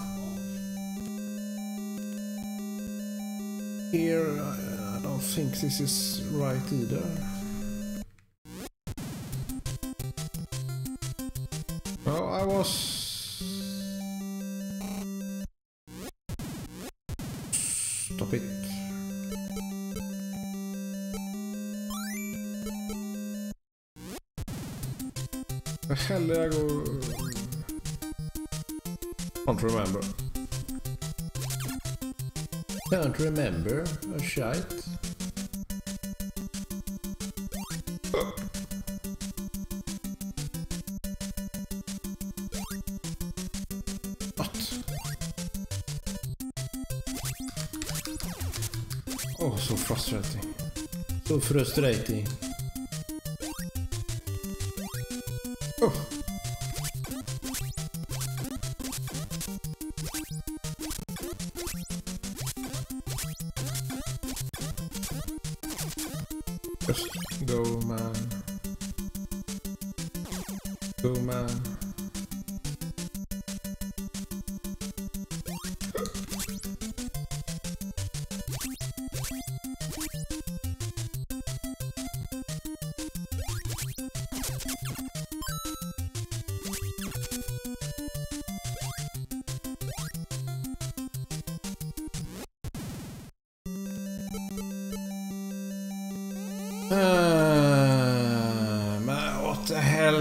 here, I, I don't think this is right either. No, I was... Stop it. The hell did I go? Can't remember. Can't remember a shite. Oh, so frustrating. So frustrating. Oh. Just go, man. Go, man. Uh, man, what the hell?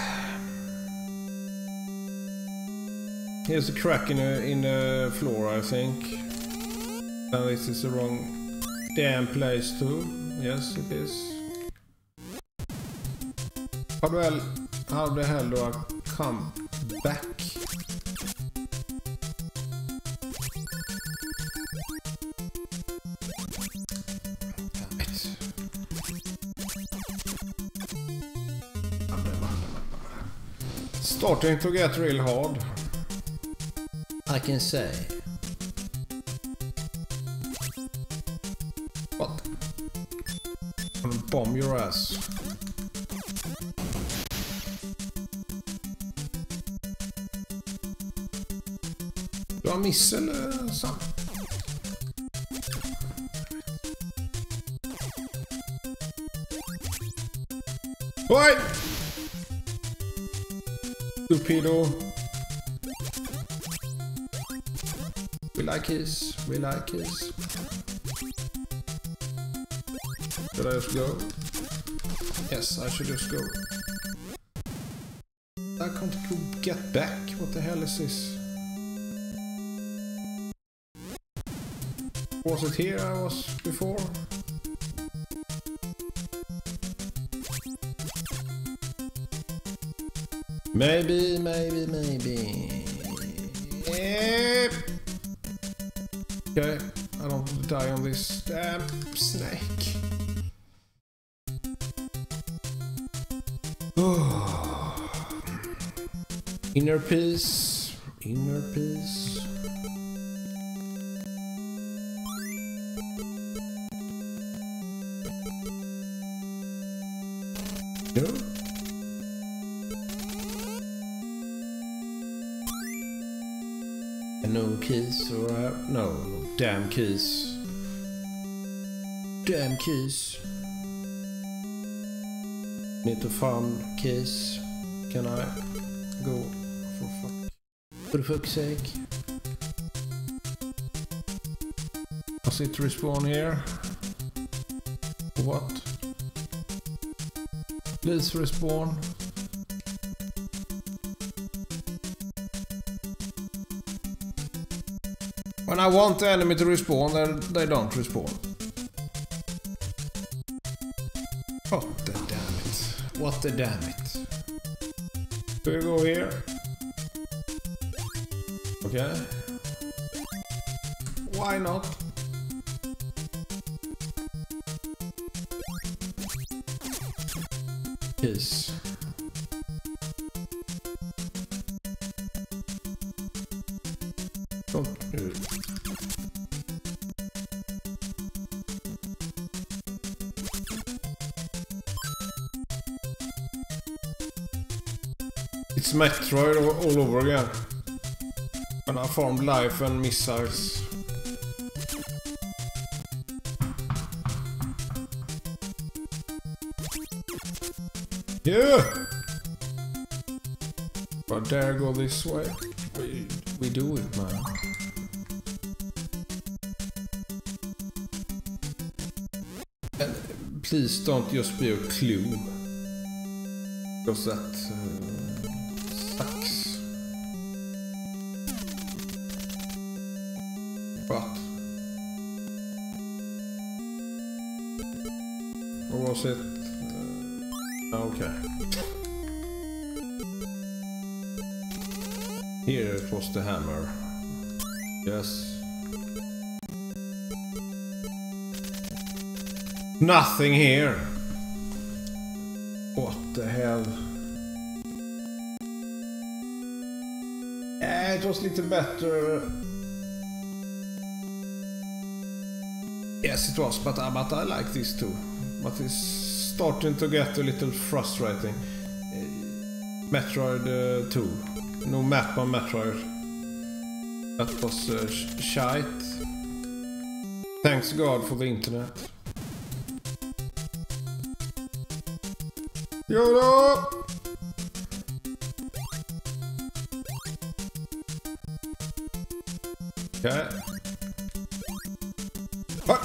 Here's a crack in the in the floor, I think. And this is the wrong damn place too. Yes, it is. How the hell? How the hell do I come back? Starting to get real hard, I can say. What? I'm gonna bomb your ass. Du har miss eller sant? Oj! Stupido. We like his. We like his. Should I just go? Yes, I should just go. I can't get back. What the hell is this? Was it here I was before? Maybe, maybe, maybe. Yep. Okay, I don't want to die on this damn snake. Oh. Inner peace, inner peace. No. No keys or uh, no, no damn keys. Damn keys. Need to find keys. Can I go for fuck? For fuck's sake. Does it respawn here? What? Please respawn. When I want the enemy to respawn, then they don't respawn. What the damn it. What the damn it. Do we go here? Okay. Why not? Yes. Don't. Uh, It's Metroid all, all over again. And I farmed life and missiles. Yeah! But dare go this way. We, we do it, man. And please don't just be a clue. Because that uh, sucks. But or was it? Uh, okay. Here it was the hammer. Yes. Nothing here. What the hell? Yeah, it was a little better. Yes, it was, but, uh, but I like this too. But it's starting to get a little frustrating. Uh, Metroid uh, two. No map on Metroid. That was uh, sh shite. Thanks God for the internet. YOLO! Okay. What?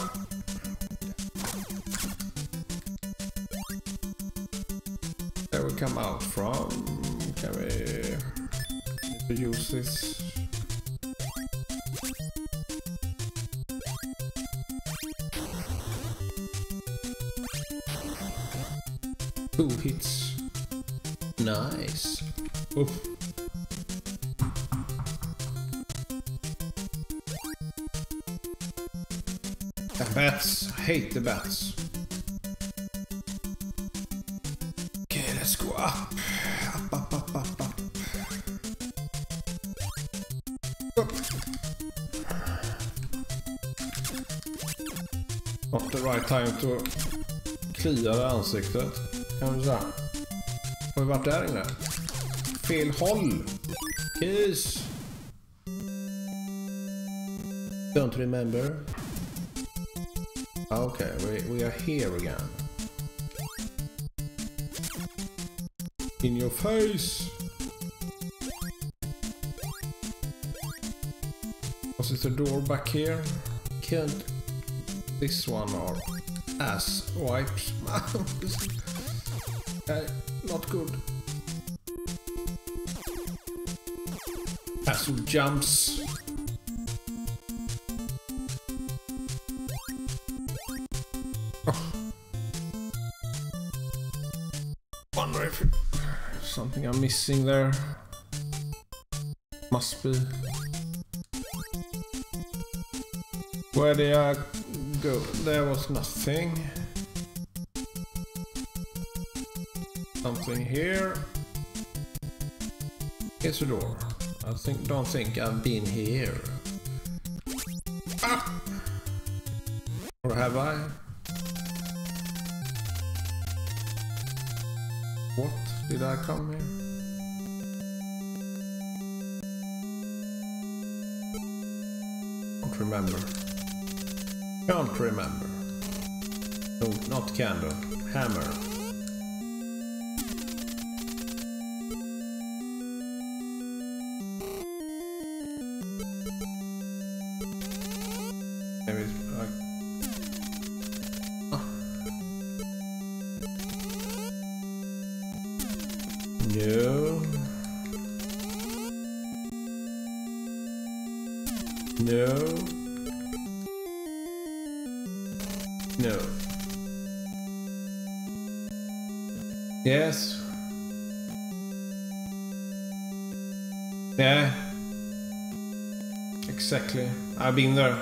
There we come out from. Can we use this? Two hits. Nice. Oof. The bats. I hate the bats. Okay, let's go up. Up, up, up, up, up. Up. Not the right time to klia det ansiktet. Kan du säga? Har vi varit där inne? Fel håll. Keys. Don't remember. Okay, we, we are here again. In your face. Was it a door back here? Can't this one or ass wipes? uh, not good. Asshole jumps. Oh. Wonder if something I'm missing there. Must be. Where did I go? There was nothing. Something here. Here's a door. I think don't think I've been here. Ah! Or have I? What? Did I come here? Can't remember. Can't remember. No, not candle. Hammer. Maybe like... oh. No. No. No. Yes. Yeah. Exactly. I've been there.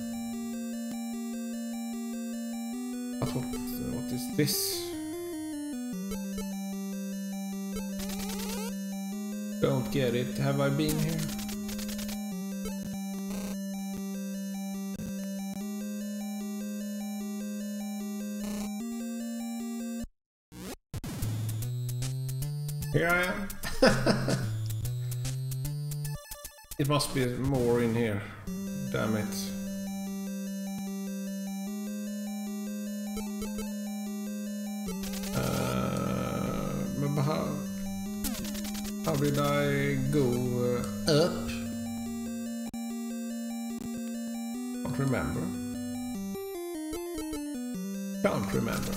But what, what is this? Don't get it. Have I been here? Here I am. It must be more in here. Damn it. Uh, but how, how did I go uh, up? Can't remember. Can't remember.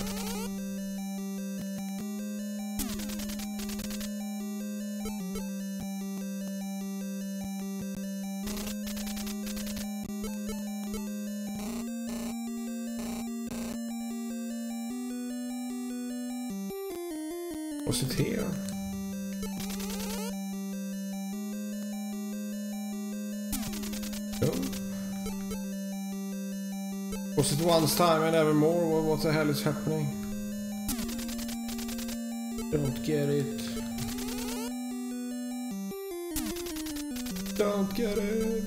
Was it here? No. Was it once time and ever more? What, what the hell is happening? Don't get it. Don't get it.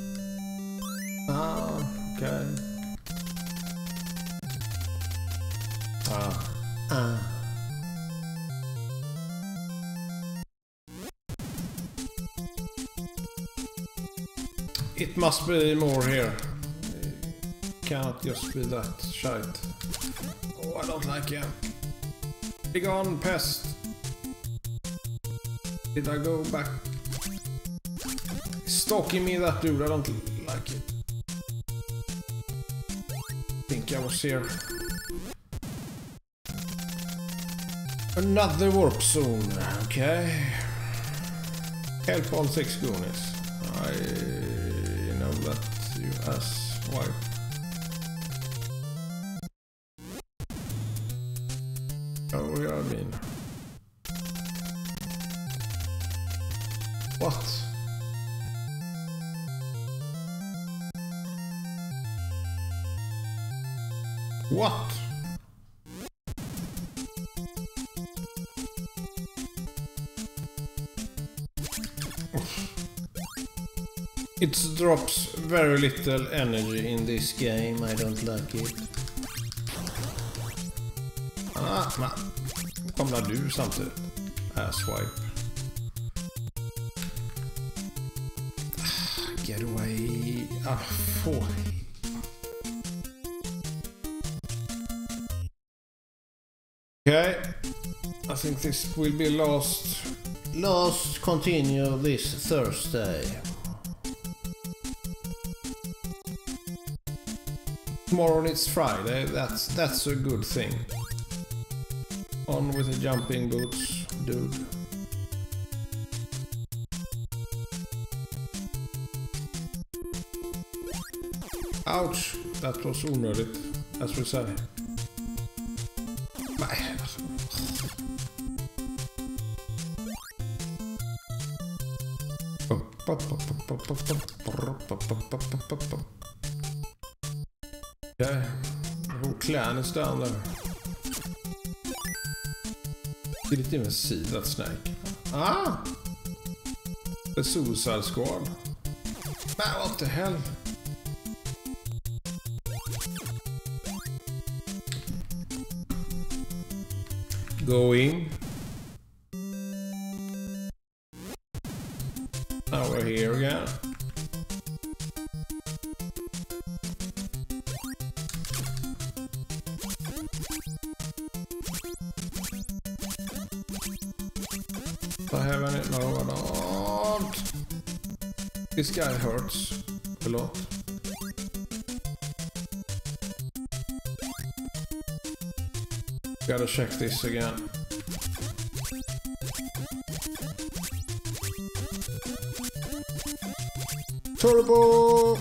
Ah, okay. Ah, ah. It must be more here. It cannot just be that shite. Oh, I don't like him. Be gone, pest. Did I go back? He's stalking me, that dude. I don't like it. I think I was here. Another warp zone. Okay. Help all six Goonies. I know that you ass wipe. Oh, where have I been? What? What? It drops very little energy in this game. I don't like it. Ah, nej. Kommer du samtidigt? Asswipe. Get away. Ah, få. Okay. I think this will be last. Last continue this Thursday. Tomorrow it's Friday. That's that's a good thing. On with the jumping boots, dude. Ouch! That was onödigt, as we say. Nej. Okay, the whole clan is down there. Did it even see that snake? Ah! The Suicide Squad. Man, what the hell? Going. Now we're here again. Do I have any? No, I don't. This guy hurts a lot. Gotta check this again. Turbo!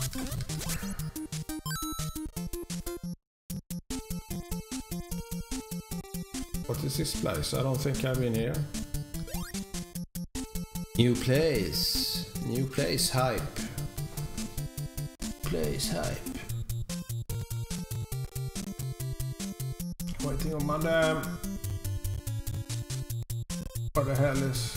What is this place? I don't think I've been here. New place. New place hype. Place hype. Waiting on madam. What the hell is...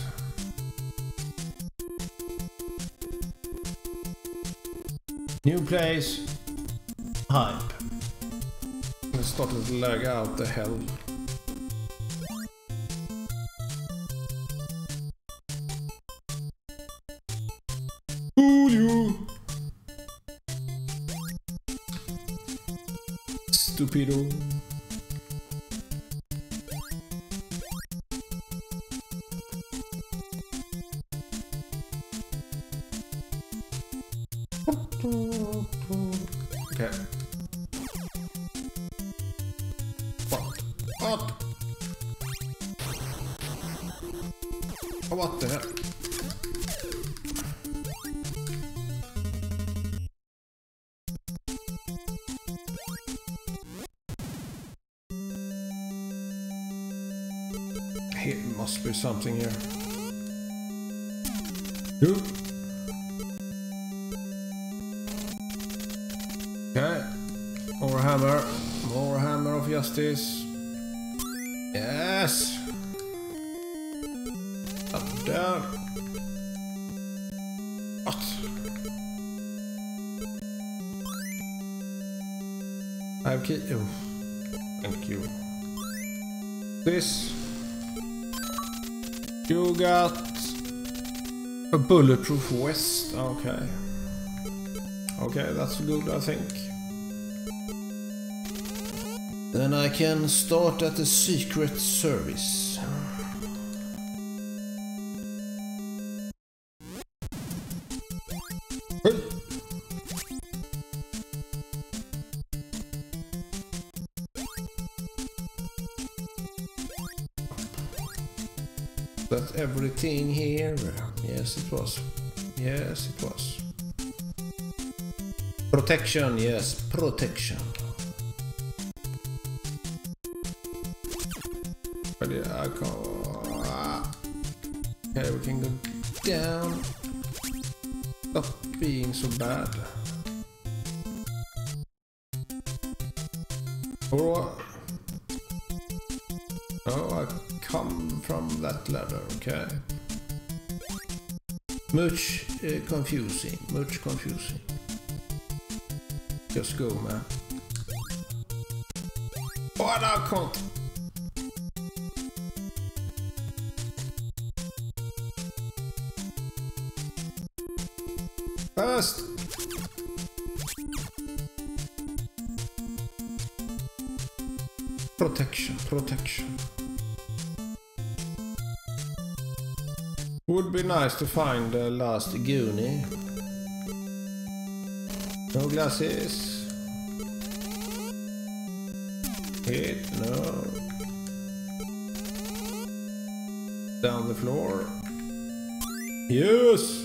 New place. Hype. It started to lag out the hell. Fool you. Stupido. Okay. What? What? Oh, what the hell? Here must be something here. Nope. Okay. Justice. Yes. Up there. What? I have key. Oh, thank you. This. You got a bulletproof vest. Okay. Okay, that's good, I think. Then I can start at the Secret Service. Hey. That's everything here. Yes, it was. Yes, it was. Protection, yes, protection. But yeah, I can't. Okay, we can go down. Stop being so bad. Or what? Oh, I come from that ladder, okay. Much uh, confusing, much confusing. Just go, man. Oh, no, I can't. Fast. Protection, protection. Would be nice to find the last Goonie. No glasses. Hit, no. Down the floor. Yes!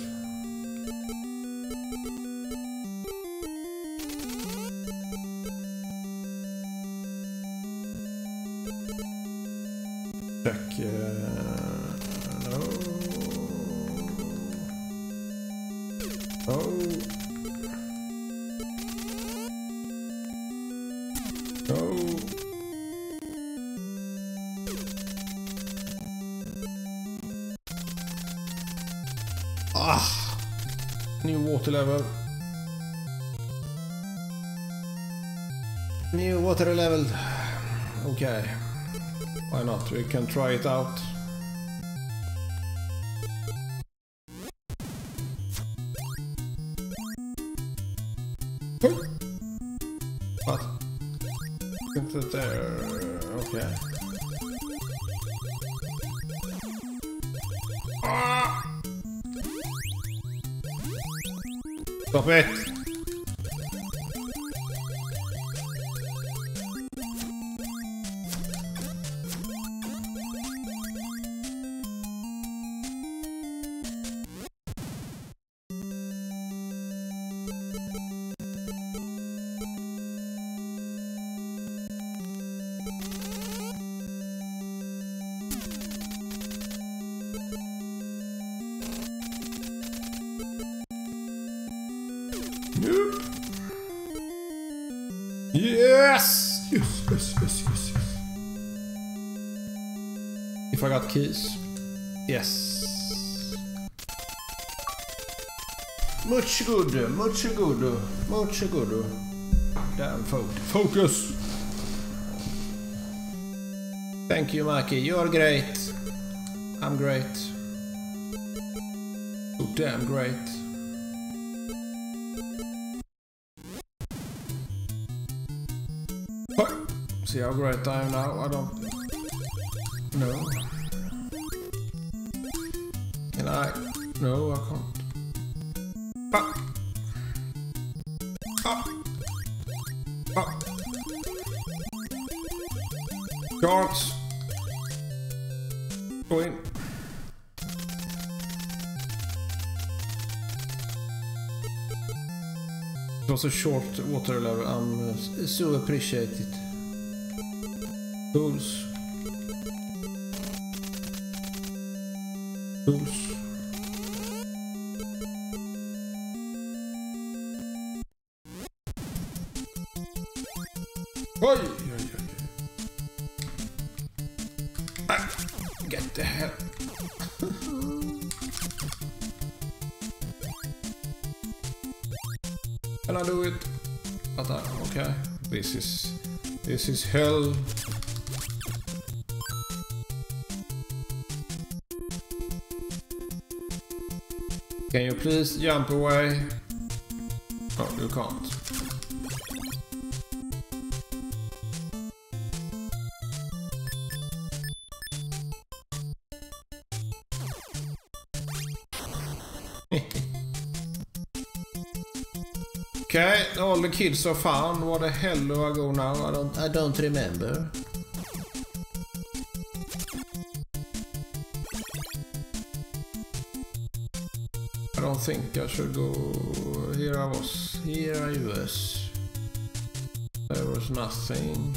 Check. Uh, no. Oh. Oh. Ah. New water level. New water level. Okay. Why not? We can try it out. What? Into there. Okay. Ah! Stop it! Nope. Yes! Yes, yes, yes, yes, yes. If I got keys. Yes. Much good, much good, much good. Damn, focus. Focus! Thank you, Maki. You're great. I'm great. So damn great. See how great I am now? I don't know. Can I? No, I can't. Ah. Ah. Ah. Guards. Go in. It was a short water level. I'm uh, so appreciated. Tools. Tools. Oi! Oi, oi, oi. Get the hell. Can I do it? But I, okay. This is this is hell. Can you please jump away? Oh, you can't. Okay, all the kids are found. What the hell do I go now? I don't I don't remember. I don't think I should go. Here I was. Here I was. There was nothing.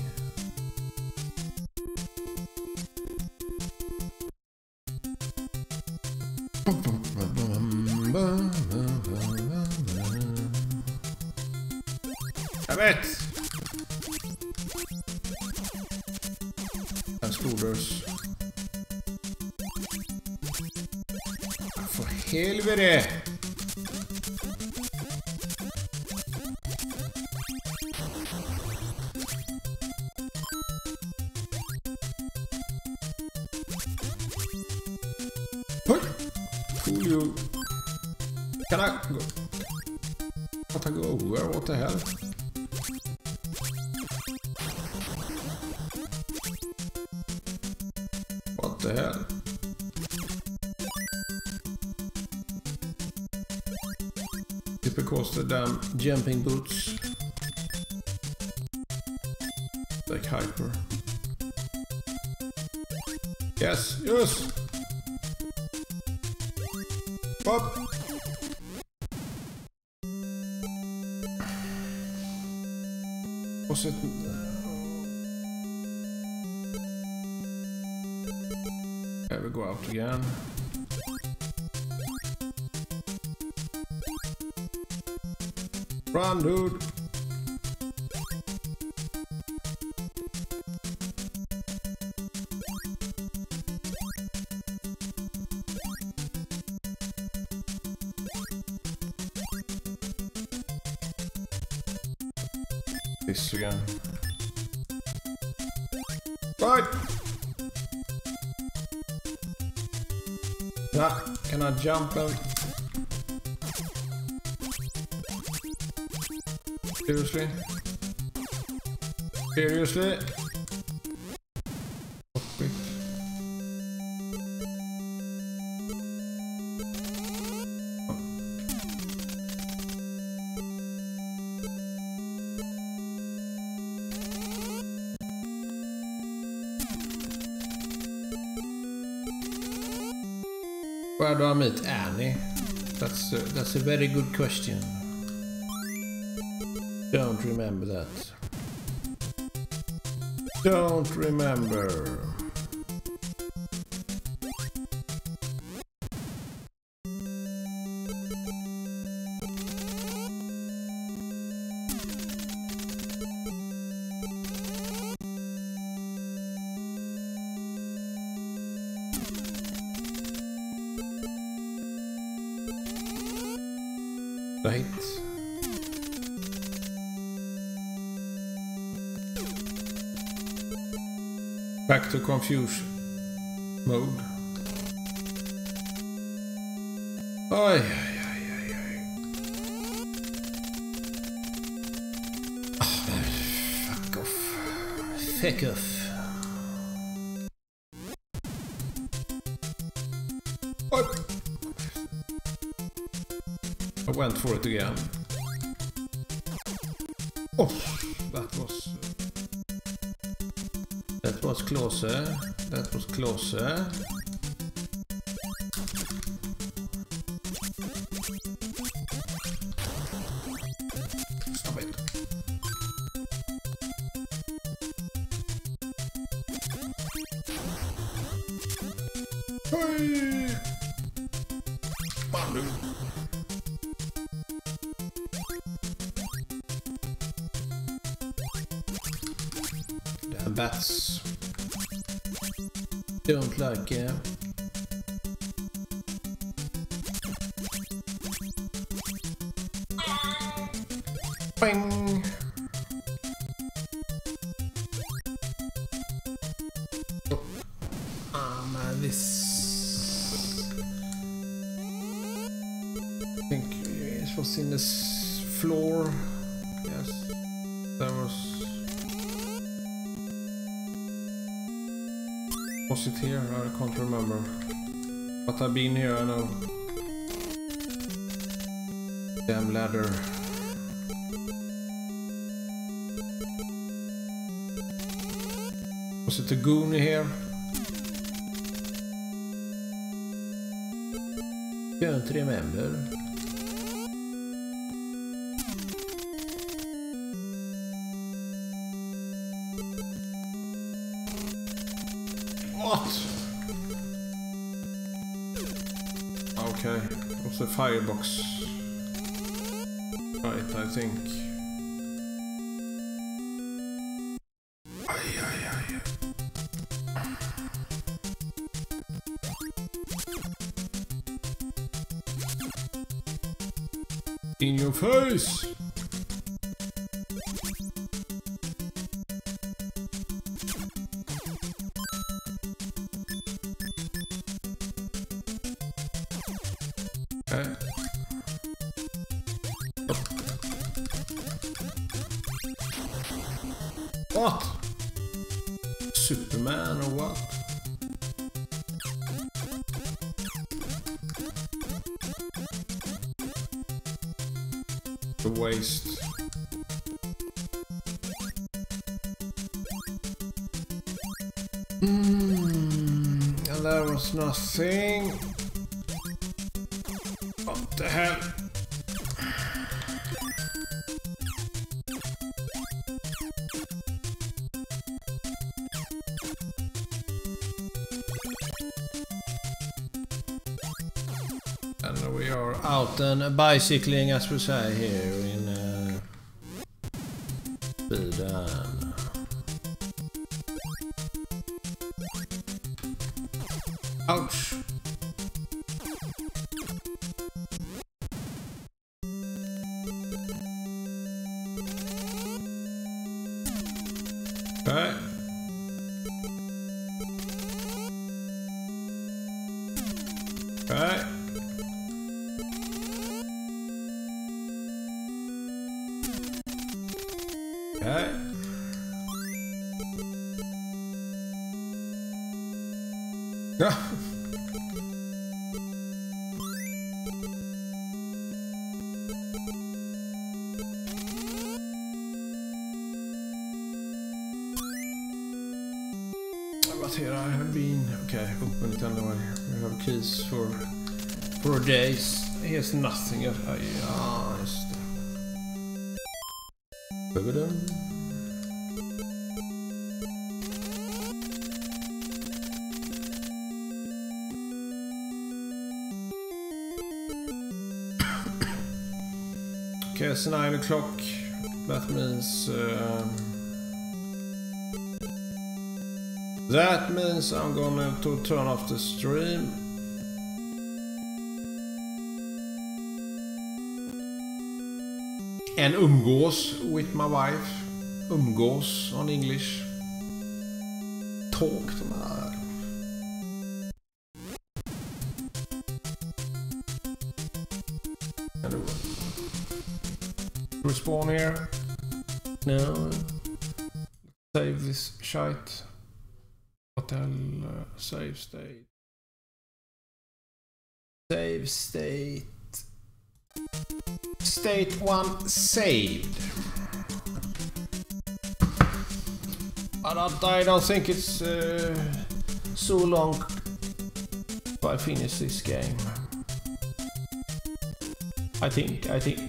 Jag vet! En skolors. För helvete! Oj! Fool you. Can I go? Can't I go over? What the hell? What the hell? It's because the damn jumping boots. Like hyper. Yes, yes! Up! Was it... I will go out again. Run, dude! This again. Right! Ah, can I jump out? Seriously? Seriously? Oh, quick. Oh. Where do I meet Annie? That's a, that's a very good question. Don't remember that. Don't remember. Right. Back to confusion mode. Oj, oj, oj, oj, oj. Oh, fuck off. Fuck off. Oh. I went for it again. Oh, that was... That was closer. That was closer. Stop it. Hey! Come on, Damn bats. Don't like it. Bing. Oh. Ah man, this. I think it was in this floor. Yes, there was. Was it here? I can't remember. But I've been here, I know. Damn ladder. Was it a Goonie here? Don't remember. What? Okay, it was a firebox. Right, I think. Ay, ay, ay. In your face! Okay. What? Superman or what? The waste. Mm, and there was nothing. What the hell? And we are out and bicycling, as we say here in uh, Sweden. Ouch! Okay. Okay. Okay. Yeah. But here I have been. Okay, open it anyway. We have keys for four days. Here's nothing. Ah, ja, just det. Ba-ba-dum. Okay, it's nine o'clock. That means um, that means I'm going to turn off the stream. And umgås with my wife. Umgås on English. Talk to my. Respawn here. No. Save this shite. Hotel uh, save state. Save state. State one saved. But I don't think it's uh, so long if I finish this game. I think, I think.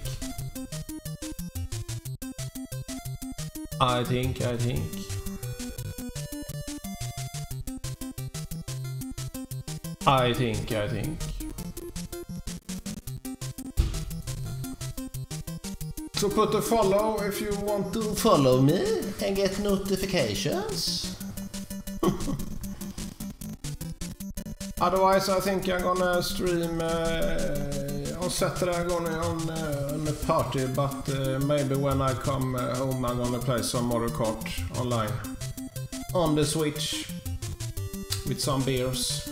I think, I think. I think, I think. So put a follow if you want to follow me and get notifications. Otherwise, I think I'm gonna stream uh, on Saturday. I'm gonna on, uh, on a party, but uh, maybe when I come uh, home, I'm gonna play some Mario Kart online on the Switch with some beers.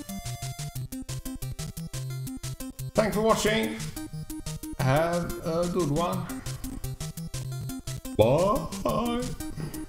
Thanks for watching. Have a good one. Bye.